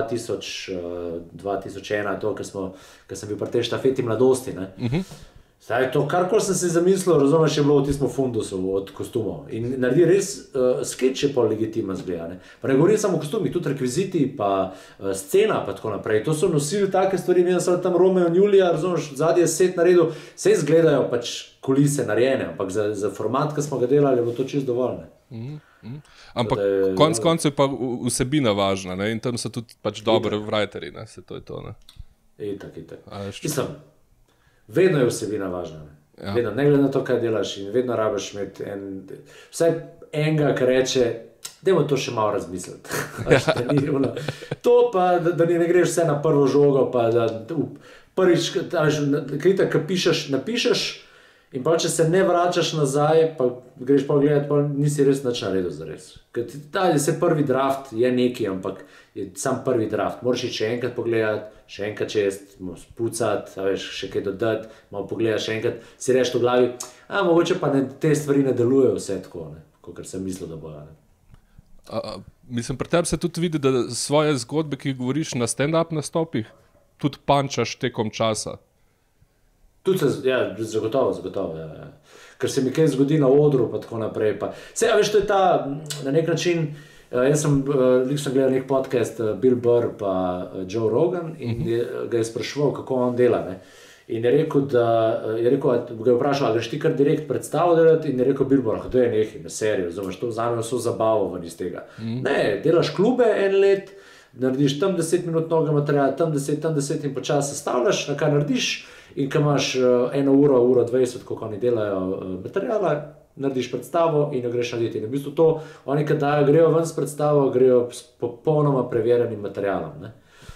S2: 2001, to, ker sem bil pri tej štafeti mladosti, ne. Zdaj, to, karkoli sem si zamislil, razumeš, je bilo v tistem fundusu od kostumov. In naredi res skeč je pol legitimno zgleda, ne. Pa ne govorim samo o kostumih, tudi rekviziti, pa scena, pa tako naprej. To so nosili take stvari, vidim sem tam Romeo in Julija, razumeš, zadnji je set naredil, vse izgledajo pač kulise narejene, ampak za format, ki smo ga delali, je bilo to čisto dovolj, ne.
S1: Ampak konec je pa vsebina važna, ne, in tam so tudi pač dobri writeri, ne, se to je to, ne.
S2: Itak. Mislim, vedno je vsebina važna, ne. Ja. Vedno, ne glede na to, kaj delaš in vedno rabiš imeti vsaj enega, ki reče, dajmo to še malo razmisliti. To pa, da ne greš vse na prvo žogo, pa da prvič, kritak, ki napišeš, in pa če se ne vračaš nazaj, pa greš pa gledati, pa nisi res nič naredil zares. Ker se prvi draft je neki, ampak je sam prvi draft. Moraš iti še enkrat pogledati, še enkrat čest, spucati, še kaj dodati, malo pogledati še enkrat, si reči v glavi, mogoče pa te stvari ne delujejo vse tako, ne, kot sem mislil, da bojo.
S1: Mislim, pri tebi se tudi vidi, da svoje zgodbe, ki jih govoriš na stand-up nastopih, tudi pančaš tekom časa.
S2: Tudi zagotovo. Ja. Ker se mi kaj zgodi na odru, pa tako naprej. Sej, veš, to je ta, na nek način, jaz sem gledal nek podcast Bill Burr pa Joe Rogan in ga je spraševal, kako on dela, ne. In je rekel, ga je vprašal, ali greš ti kar direkt predstavo delati, in je rekel Bill Burr, to je nekaj, na serijo, razumeš, to vzamem vso zabavo ven iz tega. Ne, delaš klube en let, narediš tam 10 minut novega materiala, tam 10 in počasi sestavljaš, na kaj narediš, in ko imaš 1 uro, 1:20, koliko oni delajo materijala, narediš predstavo in jo greš narediti. In v bistvu to, oni kad grejo ven s predstavo, grejo s popolnoma preverjenim materialom, ne.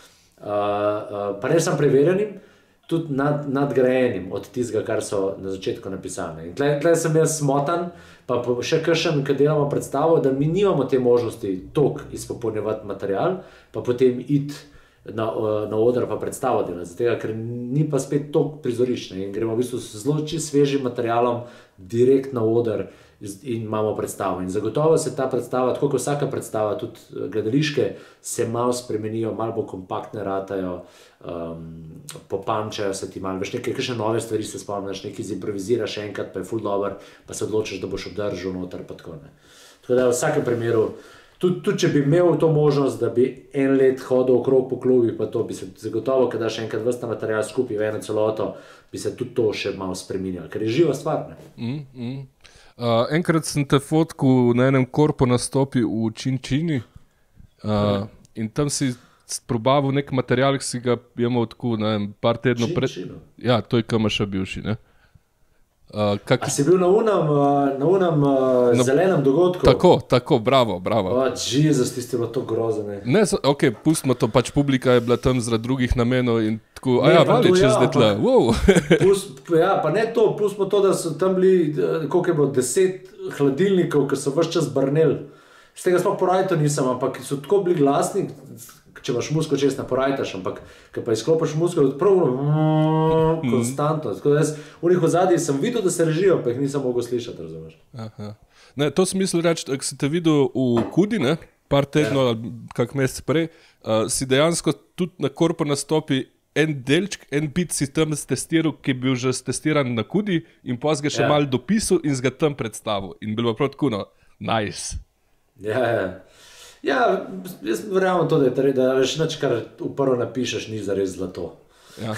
S2: Pa ne samo preverjenim, tudi nadgrajenim od tistega, kar so na začetku napisane. In tle sem jaz smotan, pa še kakšen, kad delamo predstavo, da mi nimamo te možnosti toliko izpopolnjevati material, pa potem iti na oder pa predstavo delati, zato ker ni pa spet toliko prizorišč, in gremo v bistvu s zelo čisto svežim materialom direkt na oder in imamo predstavo. In zagotovo se ta predstava, tako kot vsaka predstava, tudi gledališke, se malo spremenijo, malo bolj kompaktne ratajo, popančajo se ti malo, veš, kakšne nove stvari se spomniš, nekaj zimproviziraš enkrat, pa je ful dober, pa se odločiš, da boš obdržal noter, pa tako ne. Tako da v vsakem primeru, tudi če bi imel to možnost, da bi en let hodil okrog po klubih, pa to bi se zagotovo, kada še enkrat vrsta material skupaj v eno celoto, bi se tudi to še malo spreminjalo, ker je živa stvar, ne.
S1: Enkrat sem te fotkal na enem korpu nastopi v Činčini in tam si probavil nek material, ki si ga imel tako, ne vem, par tednov pred... Ja, to je KMŠ bivši, ne.
S2: A si bil na unem zelenem dogodku?
S1: Tako, bravo.
S2: Jezus, ti ste bilo to grozno.
S1: Ne, ok, pustimo to, pač publika je bila tam zaradi drugih namenov in tako, Valič je zdaj tle, wow.
S2: Pa ne to, pustimo to, da so tam bili, koliko je bilo, 10 hladilnikov, ki so vse čas brneli. Z tega sploh porajto nisem, ampak so tako bili glasni, če imaš musko čest ne porajtaš, ampak ko pa izklopiš musko, odpravo konstantno. Tako da jaz v njih ozadih sem videl, da se režijo, pa jih nisem mogel slišati, razumeš.
S1: Ne, to sem mislil reči, ko si te videl v Kudi, ne, par tednov ali kak mesec prej, si dejansko tudi na korpo nastopi en delček, en bit si tam testiral, ki je bil že testiran na Kudi in pa ga še malo dopisal in ga tam predstavil. In bilo prav tako, nice.
S2: Ja, jaz verjamem to, da veš nič, kar v prvo napišeš, ni zares zlato.
S1: Ja.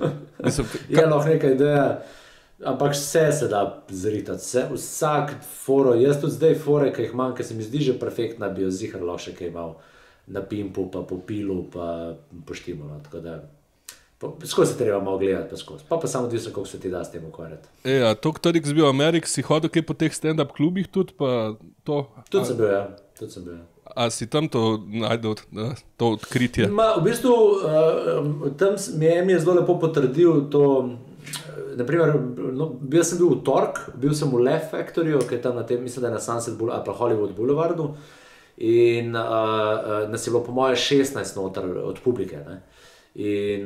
S2: Je lahko neka ideja, ampak vse se da zritati. Vsak foro, jaz tudi zdaj fore, ki jih imam, ki se mi zdi že perfektna, bi jo zihar lahko še kaj imel na pimpu, pa po pilu, pa poštimo. Tako da, skozi se treba malo gledati, pa skozi. Pa samo odvisno, koliko se ti da s tem ukvarjati.
S1: To, ktorih si bil v Ameriki, si hodil kaj po teh stand-up klubih tudi, pa to?
S2: Tudi sem bil, ja.
S1: A si tam to najdel, to odkritje?
S2: V bistvu, tam mi je zelo lepo potrdil to, naprimer, bil sem bil v Tork, bil sem v Laugh Factoryju, ki je tam na tem, mislim, da je na Sunset ali pa Hollywood Boulevardu in nas je bilo po moje 16 noter od publike, ne. In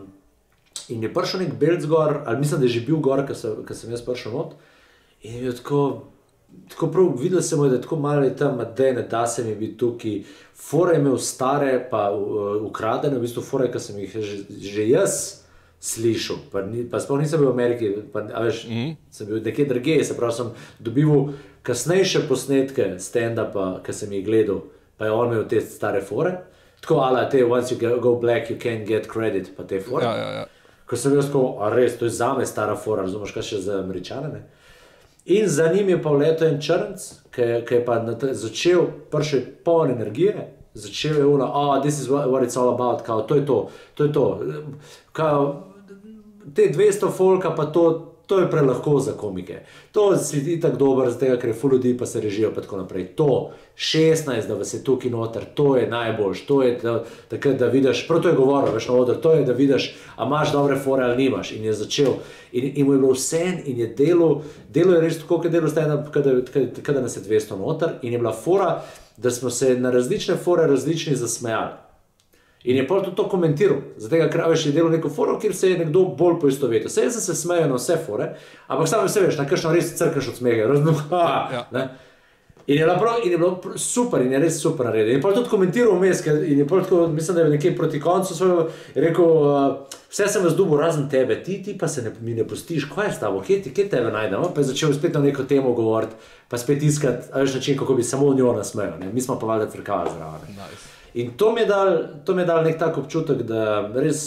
S2: je prišel nek belc gor, ali mislim, da je že bil gor, ko sem jaz prišel not in je tako prav, videl sem, da je tako malo tam, da se mi biti tukaj, fore je imel stare, pa ukradene, v bistvu fore, ki sem jih že jaz slišal, pa sploh nisem bil v Ameriki, sem bil nekje drugje, se pravi, sem dobival kasnejše posnetke stand-upa, ki sem jih gledal, pa je on imel te stare fore, tako ala, once you go black, you can't get credit, pa te fore.
S1: Ja.
S2: Ko sem bil tako, res, to je zame stara fora, razumeš, kaj še za Američane, ne? In za njim je pa vleto en črnc, ki je pa začel, prišel je poln energije, začel je this is what it's all about, kao, to je to. Kao, te 200 folka pa to je prelahko za komike. To si itak dober, zato ker je ful ljudi pa se režijo pa tako naprej. To, 16, da vas je tukaj noter, to je najboljš, to je takrat, da vidiš, prav to je govoril, veš na odr, to je, da vidiš, a imaš dobre fore ali nimaš. In je začel, in mu je bilo vse in je delo je res tako, kot je delo stand-up, kada nas je 200 noter in je bila fora, da smo se na različne fore različni zasmejali. In je potem tudi to komentiral, zato ker je delal neko foro, kjer se je nekdo bolj poistovetil. Jaz sem se smejal na vse fore, ampak samo se veš, na kakšno res crkaš od smeha, ne? In je bilo super, in je res super naredil. In je potem tudi komentiral vmes, in je potem tako, mislim, da je nekje proti koncu svojega, je rekel, vse sem vas dobil razen tebe, ti pa se mi ne pustiš, kaj je s tabo, kje tebe najdemo? Pa je začel spet na neko temo govoriti, pa spet iskati, način, kako bi samo v njo nasmejal, ne? Mi smo pa valjda crkavali zraven. Nice. In to mi je dal nek tak občutek, da res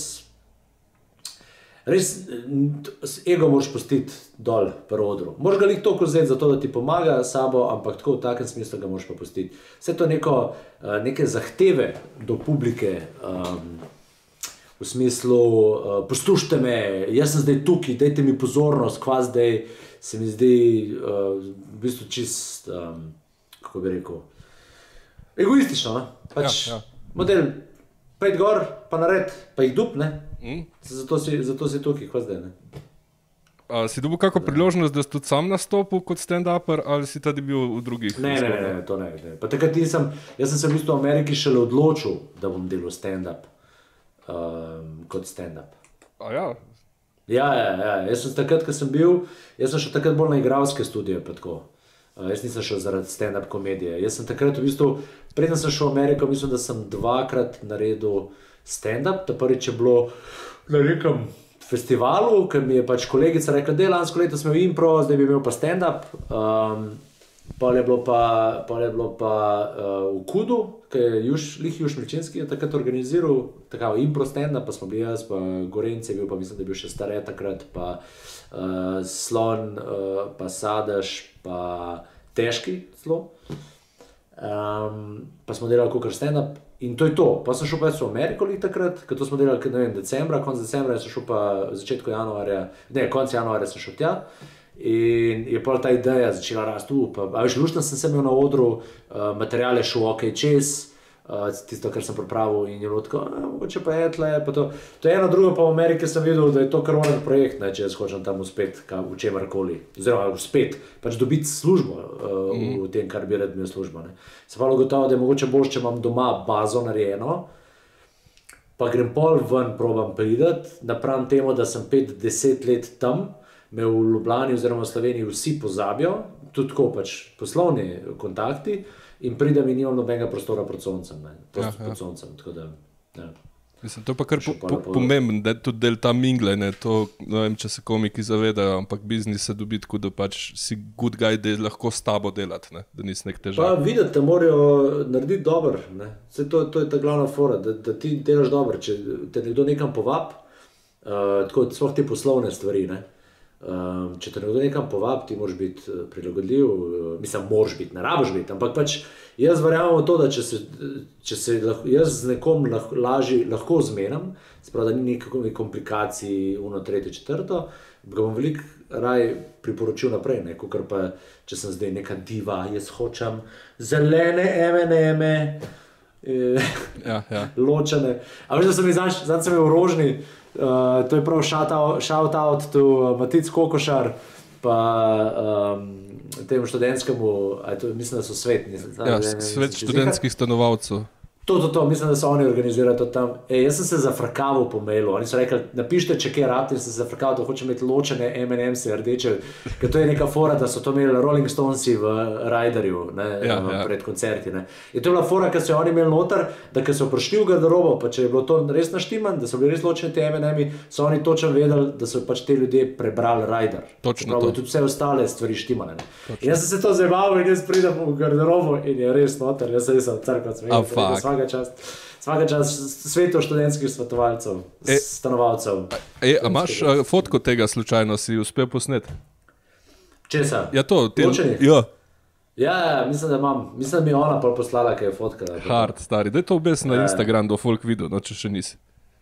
S2: ego moraš pustiti dol pri odru. Moraš ga toliko vzeti za to, da ti pomaga sabo, ampak tako v takem smislu ga moraš pa pustiti. Vse to neke zahteve do publike, v smislu, poslušajte me, jaz sem zdaj tukaj, dajte mi pozornost, kva zdaj, se mi zdi v bistvu čist, kako bi rekel, egoistično, ne? Pač model, pejt gor, pa nared, pa jih dup, ne? Zato si tukaj, kva zdaj, ne?
S1: Si dobil kako priložnost, da si tudi sam nastopil kot stand-upper, ali si tudi bil v drugih?
S2: Ne, to ne. Pa takrat jaz sem se v bistvu v Ameriki šele odločil, da bom delal stand-up, kot stand-up.
S1: Ja?
S2: Ja, jaz sem takrat, ko sem šel takrat bolj na igralske studije, pa tako. Jaz nisem šel zaradi stand-up komedije. Jaz sem takrat v bistvu, preden sem šel v Ameriko, mislim, da sem 2-krat naredil stand-up. Ta prvič je bilo na nekem festivalu, ker mi je pač kolegica rekla, da lansko leto smo imeli impro, zdaj bi imel pa stand-up. Pol je bilo pa v Kudu, ki je Juš Milčinski je takrat organiziral, tako impro stand-up, pa smo bili jaz, pa Gorenc je bil, pa mislim, da je bil še Stare takrat, pa Slon, pa Sadež, pa Težki celo. Pa smo delali kakor stand-up in to je to. Pa sem šel pa v Ameriko takrat, ker to smo delali, ne vem, decembra, konc decembra, sem šel pa začetku januarja, ne, konc januarja sem šel tja In je pa ta ideja začela rasti. Luštno sem se imel na odru, materiale šel ok čez, tisto, kar sem pripravil in je bilo tako, mogoče pa je tle, pa to. To je eno drugo, pa v Ameriki sem videl, da je to kar onak projekt, ne, če jaz hočem tam uspet v čemarkoli, oziroma uspet, pač dobiti službo v tem, kar bi rad imel službo. Ne. Se pa gotovo, da je mogoče bolj, če imam doma bazo narejeno, pa grem pol ven, probam pridati, napram temu, da sem 5-10 let tam, me v Ljubljani oziroma v Sloveniji vsi pozabijo, tudi tako pač poslovni kontakti in pridem in nimam nobenega prostora pod soncem, pod soncem, tako da, ja.
S1: Mislim, to je pa kar pomembno, da je tudi del ta mingle, ne, to, ne vem, če se komiki zavedajo, ampak biznis se dobi tako, da pač si good guy, da lahko s tabo delati, ne, da nisi nek težav.
S2: Pa videti, da morajo narediti dobro, ne, vse to je ta glavna fora, da ti delaš dobro, če te nekdo nekam povab, tako sploh te poslovne stvari, ne. Če te nekdo nekam povab, ti moraš biti prilagodljiv, mislim, moraš biti, ne rabiš biti, ampak pač jaz verjamem v to, da če se jaz z nekom lahko zmenim, sprav, da ni nekakve komplikacij, 1, 3, 4, ga bom veliko raj priporočil naprej, ne, kakor pa, če sem zdaj neka diva, jaz hočem zelene M&M-e, ločene. A veš, da sem zadnji v Rožni, to je prav shout out to Matic Kokošar, pa temu študentskemu, mislim, da so Svet.
S1: Svet študentskih stanovalcev.
S2: To, mislim, da so oni organizirali to tam. Jaz sem se zafrkaval po mailu, oni so rekli, napište, če kje rabite, in sem se zafrkaval, da hočem imeti ločene M&M-se rdeče, ker to je neka fora, da so to imeli Rolling Stonesi v Riderju, ne, pred koncerti. Ne. In to je bila fora, ker so oni imeli noter, da ker so prišli v garderobo, pa če je bilo to res naštiman, da so bili res ločeni te M&M-i, so oni točno vedeli, da so pač te ljudje prebrali Rider.
S1: Točno to.
S2: Tudi vse ostale stvari štimane. In jaz sem se to zabaval in jaz pridem v garderobo in je res noter, jaz sem crkva cvega. Svaka čast svetu študentskih svetovalcev, stanovalcev.
S1: A imaš fotko tega slučajno, si uspel posneti?
S2: Česa?
S1: Ja, to.
S2: Ločenih?
S1: Ja.
S2: Ja, mislim, da imam. Mislim, da mi je ona pol poslala, kaj je fotka.
S1: Hard, stari. Daj to obes na Instagram, do folk video, no, če še nisi.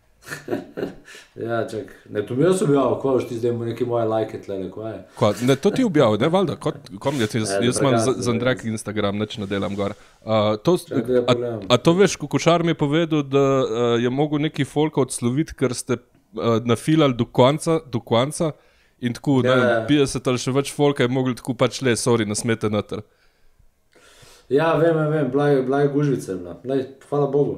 S2: Ja, čak. Ne, to bi jaz objavil, ko boš ti zdaj neki moje lajke tlele, ko je.
S1: Ne, to ti objavil, ne, valjda, kom je, jaz imam za Andrek Instagram, neč nadelam gor. A to veš, Kokošar mi je povedal, da je mogel neki folka odsloviti, ker ste nafilali do konca in tako, ne, 50 ali še več folka je mogli tako pač le, sorry, nasmete noter.
S2: Ja, vem, bila je gužvica, hvala Bogu.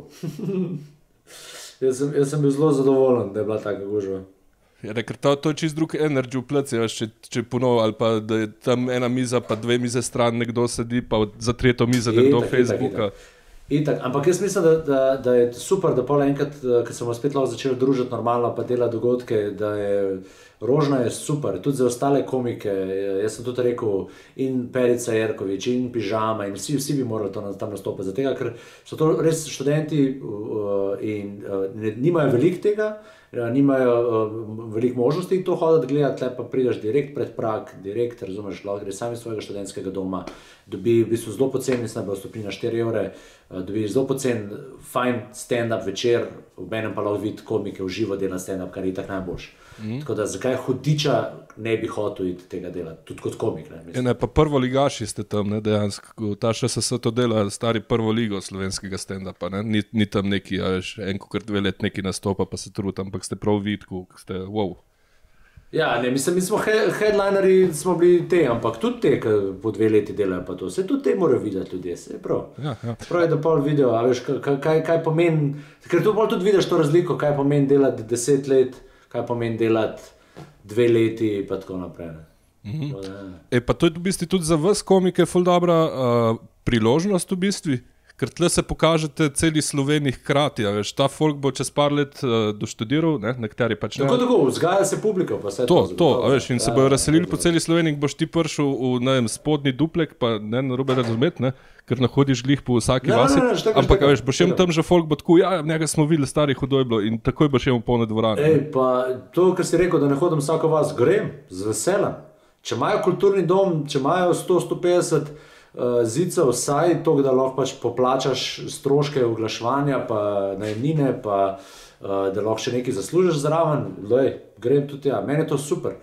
S2: Jaz sem bil zelo zadovoljen, da je bila taka gužva.
S1: Ja, ker to je čist drug energy v pleci, če ponov, ali pa da je tam ena miza, pa 2 mize stran nekdo sedi, pa za 3. mizo nekdo Facebooka.
S2: Itak, ampak jaz mislim, da je super, da pol enkrat, ko smo spet lahko začeli družiti normalno, pa delati dogodke, da je Rožna je super, tudi za ostale komike, jaz sem tudi rekel, in Perica Jerkovič, in Pižama, in vsi bi morali to tam nastopati, zato ker so to res študenti in nimajo veliko tega, nimajo veliko možnosti to hoditi gledati, tle pa prideš direkt pred prag, direkt, razumeš, lahko gre sami svojega študentskega doma, dobi v bistvu zelo pocen, mislim, da bo stopnina 4 evre, dobi zelo pocen, fajn stand-up večer, v menem pa lahko vidi komike v živo dela stand-up, kar je itak najboljš. Tako da zakaj hudiča ne bi hotel iti tega delati, tudi kot komik.
S1: Ne, pa prvoligaši ste tam, ne, dejansko, ta ŠSS to dela, stari prvo ligo slovenskega stand-upa, ne, ni tam neki, enkokrat 2 let neki nastopa, pa se trud, ampak ste prav vidko, ste, wow.
S2: Ja, ne, mislim, mi smo headlineri, smo bili te, ampak tudi te, ki po 2 leti delajo pa to, se tudi te morajo videti ljudje, se je prav.
S1: Ja.
S2: Prav je, da pol video, a veš, kaj pomeni, ker tu pol tudi vidiš to razliko, kaj pomeni delati 10 let, kaj pomeni delati 2 leti, pa tako naprej.
S1: Pa to je v bistvu tudi za vas komike ful dobra priložnost v bistvu, ker tle se pokažete celi Sloveniji hkrati, veš, ta folk bo čez par let doštudiral, nekateri pač ne.
S2: Tako, vzgaja se publika, pa vse
S1: to. Veš, in se bojo razselili po celi Sloveniji, boš ti prišel v, ne vem, spodnji duplek, pa ne narobe razumeti, ne, ker nahodiš glih po vsaki vasi, ampak veš, boš jem tam že folk bo tako, ja, njega smo videli, stari hudo je bilo in takoj boš jem v polne dvorane.
S2: Pa to, kar si rekel, da ne hodim vsako vas, grem, z veselem. Če imajo kulturni dom, če imajo 100-150 zicev, vsaj to, da lahko pač poplačaš stroške oglaševanja, pa najemnine, pa da lahko še nekaj zaslužiš zraven, grem tudi ja, meni je to super.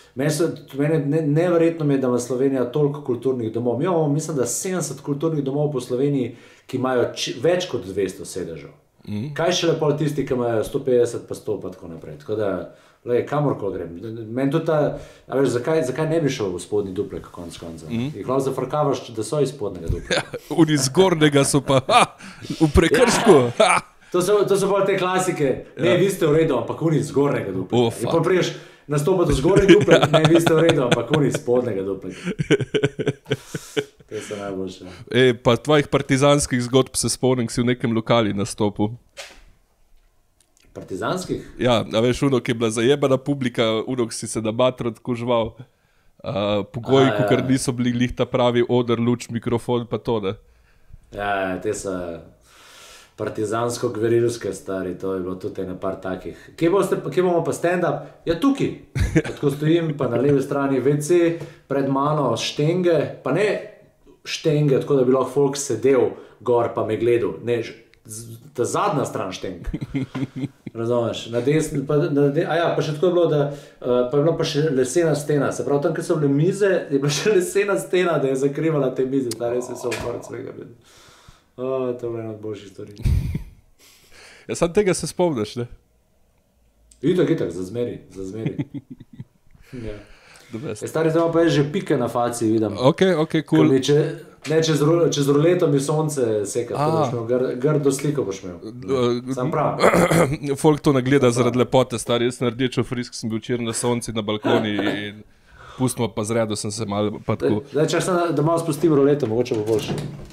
S2: Neverjetno mi je, da ima Slovenija toliko kulturnih domov. Mi imamo, mislim, da 70 kulturnih domov po Sloveniji, ki imajo več kot 200 sedežev. Kaj šele pol tisti, ki imajo 150 pa 100 pa tako naprej. Tako da, kamorkoli grem. Meni tudi veš, zakaj ne bi šel v spodnji duplek konc konca? Jih lahko zafrkavaš, da so iz spodnjega dupleka.
S1: Oni zgornjega so pa v prekršku.
S2: To so bolj te klasike. Ne, vi ste v redu, ampak oni iz zgornjega dupleka. In pa priješ nastopati v zgornji duplek, ne, vi ste v redu, ampak oni iz spodnjega dupleka. To so najboljše.
S1: Pa tvojih partizanskih zgodb se spomnim, si v nekem lokali nastopil.
S2: Partizanskih?
S1: Ja, a veš, ki je bila zajebana publika, ki si se na batru odkužval. Pogoji, ker niso bili glih ta pravi oder, luč, mikrofon, pa to, ne?
S2: Ja, te so partizansko-gverilske stari, to je bilo tudi ene par takih. Kje bomo pa stand-up? Ja, tukaj. Tako stojim, pa na levi strani WC, pred mano štenge, pa ne štenge, tako da bi lahko folk sedel gor pa me gledal. Ne, ta zadnja stran šteng. Razumeš? Na desni, pa še tako je bilo, da pa je bila pa še lesena stena. Se pravi, tam, kjer so bile mize, je bila še lesena stena, da je zakrivala te mize. Ta res je so umor svega. To je ena od boljših stvari.
S1: Ja, sam tega se spomniš, ne?
S2: Itak, za zmeri. Ja. Stari, zdaj pa je že pike na faci, vidim.
S1: Ok, cool.
S2: Čez ruleto mi sonce seka, grdo sliko boš imel. Sam prav.
S1: Folk to ne gleda zaradi lepote, stari, jaz na rdečo frisk sem bil včeraj na sonci na balkoni in pustimo pa zredo, sem se malo pa tako.
S2: Zdaj, čas sem, da malo spustim ruleto, mogoče bo boljše.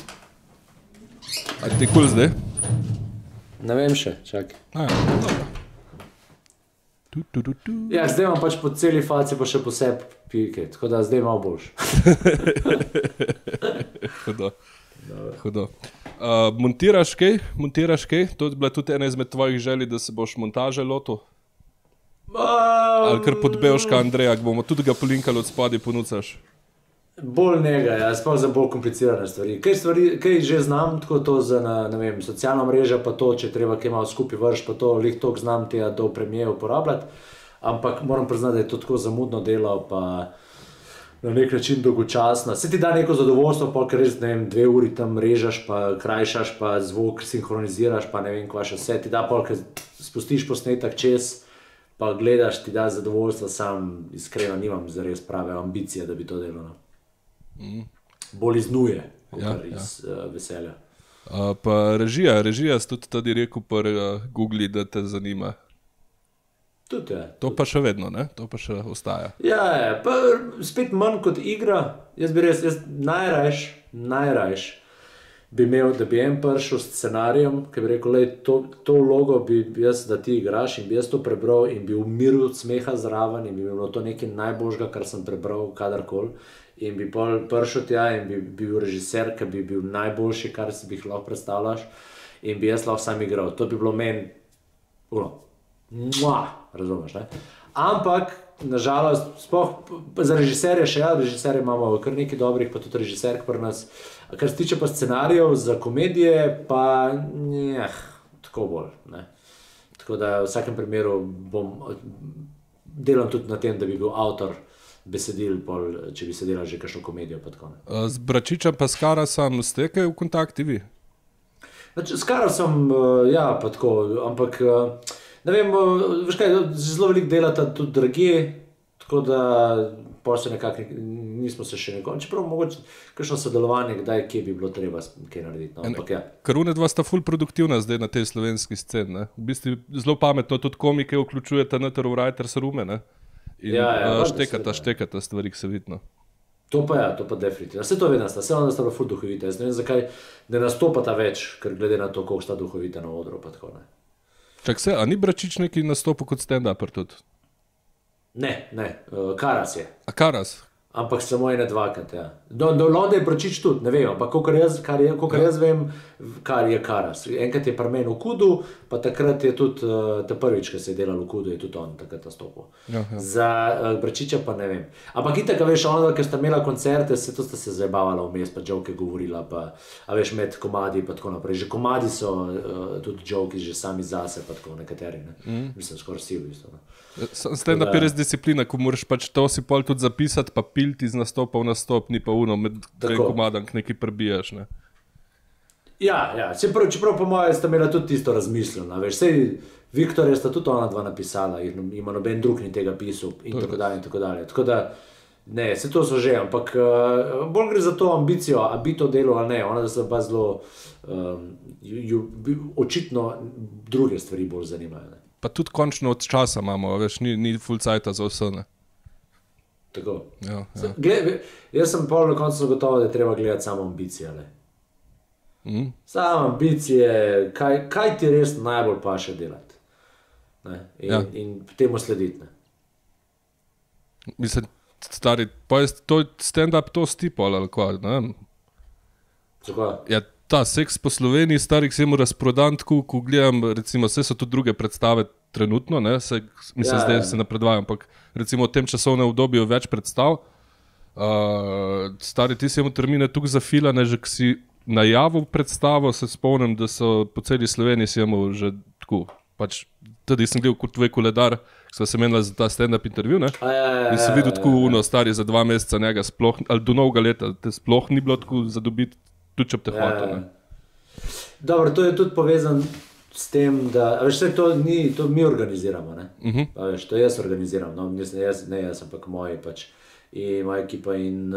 S1: A ti cool zdaj?
S2: Ne vem še, čakaj.
S1: Dobro.
S2: Ja, zdaj imam pač po celi faci pa še poseb pike, tako da zdaj malo boljš.
S1: Hudo. Montiraš kaj? To je bila tudi ena izmed tvojih želji, da se boš montaže lotil? Ali kar pod Bevška Andreja, bomo tudi ga polinkali od spodaj ponucaš?
S2: Bolj njega, ja, sploh za bolj komplicirane stvari. Kaj že znam, tako to za, ne vem, socialna mreža, pa to, če treba kaj malo skupaj vrš, pa to, lih toliko znam tega do premije uporabljati, ampak moram priznati, da je to tako zamudno delo, pa na nek način dolgočasno. Se ti da neko zadovoljstvo, pa ker res, ne vem, 2 uri tam režaš, pa krajšaš, pa zvok sinhroniziraš, pa ne vem, kva še vse. Ti da pol, ker spustiš posnetek čez, pa gledaš, ti da zadovoljstvo, sam iskreno nimam zares prave ambicije, da bi to delal. Bolj iznuje, kot iz veselja.
S1: Pa režija si tudi rekel pri Googli, da te zanima.
S2: Tudi je.
S1: To pa še vedno, ne? To pa še ostaja.
S2: Ja, pa spet manj kot igra. Jaz najrajš bi imel, da bi prišel s scenarijem, ki bi rekel, to vlogo bi jaz, da ti igraš, in bi jaz to prebral in bi umiril od smeha zraven in bi bilo to nekaj najboljšega, kar sem prebral kadarkoli. In bi prišel tja in bi bil režiser, ki bi bil najboljši, kar si bi lahko predstavljaš, in bi jaz lahko sam igral. To bi bilo meni, razumeš, ne? Ampak, nažalost, sploh za režiserje še, režiserje imamo kar nekaj dobrih, pa tudi režiserk pri nas. Kar se tiče pa scenarijev za komedije, pa tako bolj, ne? Tako da v vsakem primeru delam tudi na tem, da bi bil avtor besedil, če bi se delal že kakšno komedijo.
S1: Z Bračičem pa s Karasom ste kaj v kontakti vi?
S2: S Karasom, ja, pa tako, ampak ne vem, veš kaj, zelo veliko delata tudi drugje, tako da pol se nekako nismo se še nekoli, čeprav mogoče kakšno sodelovanje, kdaj, kje bi bilo treba kaj narediti. No, ampak ja.
S1: Ker dva sta ful produktivna zdaj na tej slovenski sceni, ne? V bistvu zelo pametno, tudi komike vključujete na Writers Room, ne? In štekata stvari, ki se vidno.
S2: To pa definitivno. Vse to vedno sta bila ful duhovita. Jaz ne vem, zakaj ne nastopata več, ker glede na to, koliko sta duhovita na odru, pa tako ne.
S1: Čak se, a ni Bračič neki nastopil kot stand-upper tudi?
S2: Ne, Karas je.
S1: A Karas?
S2: Ampak samo ene dvakrat, ja. Do Londra je Bračič tudi, ne vem, ampak kolikor jaz vem, kar je Karas. Enkrat je pri meni v Kudu, pa takrat je tudi, ta prvič, ki se je delal v Kudu, je tudi on takrat nastopil. Za Bračiča pa ne vem. Ampak itak, veš, ono, ker sta imela koncerte, to sta se zabavala vmes, pa joke govorila, pa, a veš, med komadi pa tako naprej. Že komadi so tudi joke, že sami zase, pa tako nekateri, ne. Mislim, skoraj vsi v bistvu, ne.
S1: Stand-up je res disciplina, ko moraš pač to si pol tudi zapisati, pa pilti z nastopa v nastop, ni pa uno, med dvem komadam nekaj prebijaš, ne?
S2: Ja, čeprav po moje sta imela tudi tisto razmišljeno, veš, sej Viktorja sta tudi ona dva napisala, ima noben drug ni tega pisal in tako dalje in tako dalje. Tako da, ne, se to so že, ampak bolj gre za to ambicijo, a bi to delo ali ne, ona da se pa zelo očitno druge stvari bolj zanimajo, ne.
S1: Pa tudi končno od časa imamo, veš, ni full cajta za vse, ne.
S2: Tako.
S1: Ja.
S2: Jaz sem pol na koncu gotovo, da je treba gledati samo ambicije, ne. Samo ambicije, kaj ti res najbolj paše delati, ne, in temu slediti, ne.
S1: Mislim, stari, pa je to stand-up to stipol, ali kva, ne vem.
S2: Zakaj?
S1: Ja, ta seks po Sloveniji, starih se mu razprodan, tako, ko gledam, recimo, vse so tudi druge predstave trenutno, ne, mislim, zdaj se napredvajo, ampak recimo v tem časovnem obdobju več predstav. Stari, ti si imel termine tukaj zafilane, že ko si najavil predstavo, se spomnim, da so po celi Sloveniji si imel že tako, pač, tudi sem gledal kot tvoj koledar, sva se menila za ta stand-up intervju, ne, in sem videl tako uno, stari, za 2 meseca njega sploh, ali do novega leta, te sploh ni bilo tako zadobiti, tudi če bi te hotel, ne.
S2: Dobro, to je tudi povezan s tem, da, veš, to mi organiziramo, ne. Veš, to jaz organiziram, no, jaz ampak moji pač in moja ekipa in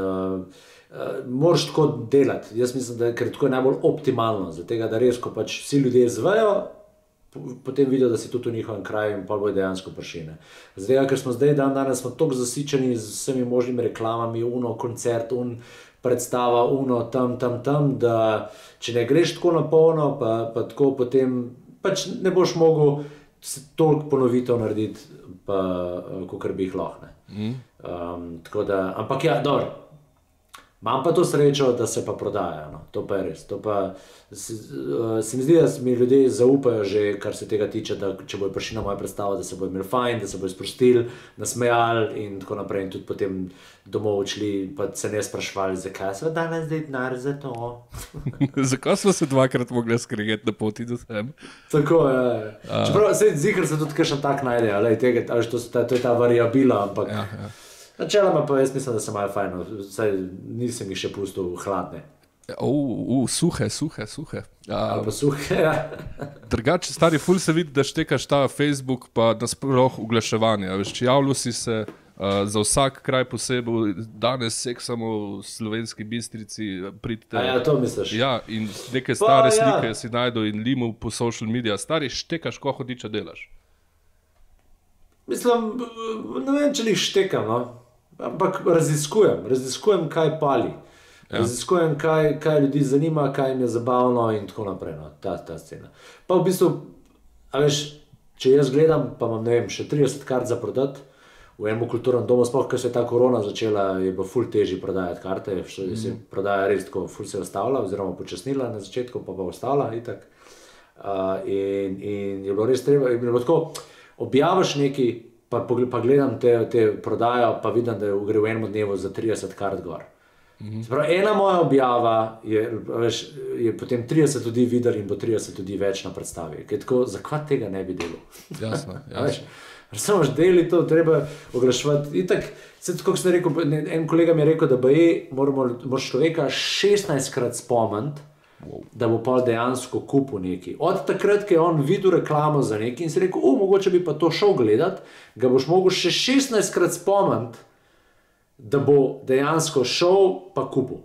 S2: moraš tako delati. Jaz mislim, da ker tako je najbolj optimalno, zato da res, ko pač vsi ljudje izvejo, potem vidijo, da si tudi v njihovem kraju in pol bojo dejansko prišli, ne. Zato ker smo zdaj danes smo toliko zasičeni z vsemi možnimi reklamami, koncert, predstava, tam, da če ne greš tako na polno, pa tako potem pač ne boš mogel toliko ponovitev narediti, pa kakor bi jih lahko, ne. Tako da, ampak ja, dobro, imam pa to srečo, da se pa prodajajo, no, to pa je res, to pa se mi zdi, da mi ljudje zaupajo že, kar se tega tiče, da če bojo prišli na mojo predstavo, da se bojo imeli fajn, da se bojo sprostili, nasmejali in tako naprej in tudi potem domov odšli, pa se ne sprašvali, zakaj so danes zdaj denar za to.
S1: Zakaj smo se 2-krat mogli skregeti na poti do sem?
S2: Tako, ja. Čeprav, zikr se tudi kakšen tak najde, ali tega, to je ta variabila, ampak načeloma pa jaz mislim, da se imajo fajno, saj nisem jih še pustil hladne.
S1: Suhe.
S2: Ali pa suhe, ja.
S1: Drugače, stari, ful se vidi, da štekaš ta Facebook pa nasploh oglaševanje. Veš, če javljal si se za vsak kraj posebej, danes seksamo v Slovenski Bistrici, pridite.
S2: Ja, to misliš.
S1: Ja, in neke stare slike si najdu in limu po social media. Stari, štekaš, ko hodiča delaš.
S2: Mislim, ne vem, če jih štekam, no. Ampak raziskujem, kaj pali. Raziskujem, kaj ljudi zanima, kaj jim je zabavno in tako naprej, no, ta scena. Pa v bistvu, a veš, če jaz gledam, pa imam, ne vem, še 30 kart za prodati v enem kulturnem domu, sploh, ker se je ta korona začela, je bilo ful težji prodajati karte, se prodaja res tako, ful se je ostavila, oziroma počasnila na začetku, pa ostala, itak. In je bilo res treba, je bilo tako, objaviš neki, pa gledam te prodajo, pa vidim, da gre v enem dnevu za 30 kart gor. Sprav, ena moja objava je potem 30 ljudi videl in bo 30 ljudi več na predstavi. Ker tako, zakaj tega ne bi delal?
S1: Jasno.
S2: Samo deli to, treba oglaševati. Itak, kot sem rekel, en kolega mi je rekel, da moraš človeka 16-krat spomniti, da bo pol dejansko kupil nekaj. Od takrat, ko je on videl reklamo za nekaj in si rekel, mogoče bi pa to šel gledat, ga boš mogel še 16-krat spomniti, da bo dejansko šel pa kupil.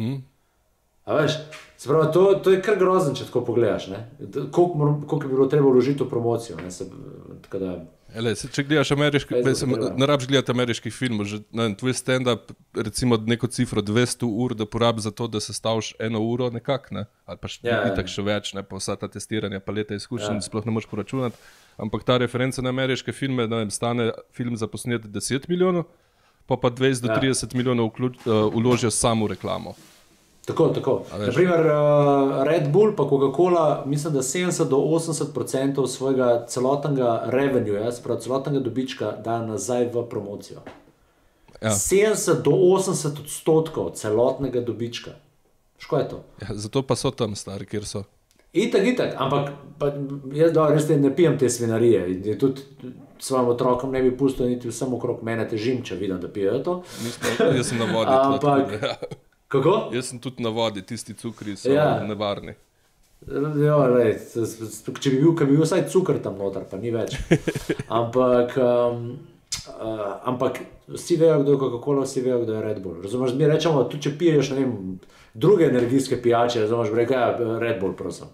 S2: A veš, se pravi, to je kar grozen, če tako pogledaš, ne? Koliko bi bilo treba vložiti v promocijo, ne? Tako da...
S1: Če gledaš ameriški, ne rabiš gledati ameriških filmov, že tvoj stand-up, recimo neko cifro 200 ur, da porabi za to, da se staviš 1 uro nekako, ne? Ali pa itak še več, ne? Pa vsa ta testiranja, pa leta izkušenj, sploh ne moreš poračunati. Ampak ta referenca na ameriške filme, ne vem, stane film za posnet 10 milijonov, pa 20 do 30 milijonov vložijo samo v reklamo.
S2: Tako. Naprimer, Red Bull pa Coca-Cola, mislim, da 70 do 80% svojega celotnega revenue, celotnega dobička dajo nazaj v promocijo. Ja. 70 do 80% celotnega dobička. Ško je to?
S1: Ja, zato pa so tam stari, kjer so.
S2: Itak, ampak jaz res ne pijem te svinarije. Tudi svojim otrokom ne bi pustil niti vsem okrog mene težim, če vidim, da pijejo to.
S1: Jaz sem na vodi.
S2: Ampak, kako?
S1: Jaz sem tudi na vodi, tisti cukri so nevarni.
S2: Ja, če bi bil vsaj cukr tam noter, pa ni več. Ampak vsi vejo, kdo je Coca-Cola, vsi vejo, kdo je Red Bull. Razumeš, mi rečemo, tudi če piješ, ne vem, druge energijske pijače, razumeš, bi rekel, Red Bull, prosim.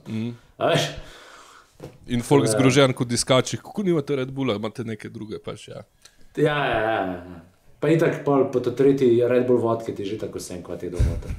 S1: In folk zgrožen kot diskači, kako nimate Red Bulla, imate neke druge pač, ja.
S2: Ja. Pa itak po to tretji Red Bull vodke ti že tako sem, kot je domoter.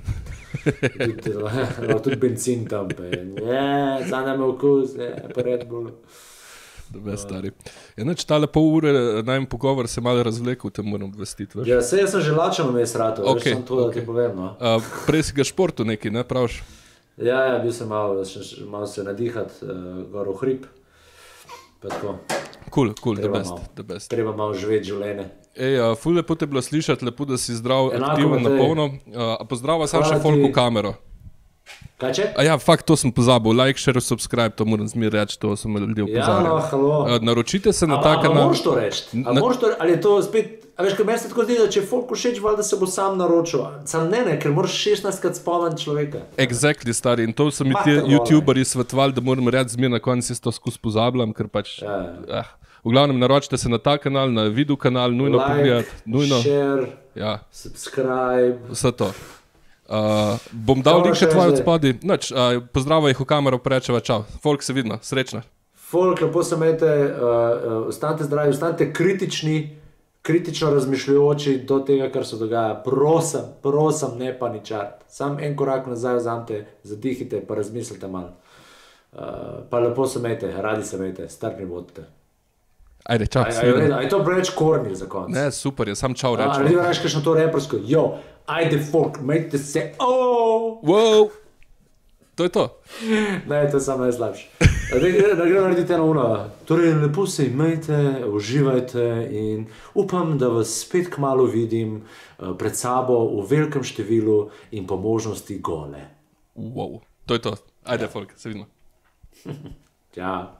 S2: Tudi benzin tam, pa je, zaname okus, pa Red Bull.
S1: Dobre, stari. Če tale pol ure najem pogovor se malo razvlekel, te moram obvestiti, veš?
S2: Ja, jaz sem že lačen vmes rato, veš, sem to, da ti povem, no.
S1: Prej si ga športu neki, ne, praviš?
S2: Ja, bil sem malo se nadihat, gor v hrib, pa tako.
S1: Cool, the best.
S2: Treba malo živeti življenje.
S1: Ful lepo te bilo slišati, lepo, da si zdrav, aktiven na polno. Pozdrava sam še folk v kamero.
S2: Kaj če?
S1: Ja, fakt, to sem pozabil. Like, share, subscribe, to moram zmer reči, to sem ljudi opozarjal.
S2: Ja, halo.
S1: Naročite se na ta kanal.
S2: A moraš to reči? Ali je to spet... A veš, kaj meni se tako zdi, da če je folk všeč, valjda se bo sam naročil. Sam ne, ker moraš 16krat spomniti človeka.
S1: Exactly, stari. In to so mi ti youtuberi svetovali, da moram reči zmer na koncu, jaz to skus pozabljam, ker pač... V glavnem, naročite se na ta kanal, na video kanal, nujno pogledati.
S2: Like, share, subscribe.
S1: Vse to. Bom dal link še tvoje odspadi. Pozdravaj jih v kamero, prečeva, čau. Folk se vidno, srečno.
S2: Folk, lepo se imejte, ostanite zdravi, ostanite kritično razmišljajoči do tega, kar se dogaja. Prosim, ne paničarite. Sam en korak nazaj vzamete, zadihite, pa razmislite malo. Pa lepo se imejte, radi se imejte, strpni bodite.
S1: Ajde, čau.
S2: Je to preveč korni za konc?
S1: Ne, super, jaz sam čau rečem.
S2: Ali rečeš kakšno to repersko? Ajde, folk, imejte se,
S1: Wow! To je to.
S2: Ne, to je samo najslabše. Da gremo narediti eno uno. Torej, lepo se imejte, uživajte in upam, da vas spet kmalu vidim pred sabo v velikem številu in po možnosti gole.
S1: Wow, to je to. Ajde, folk, se vidimo.
S2: Čau.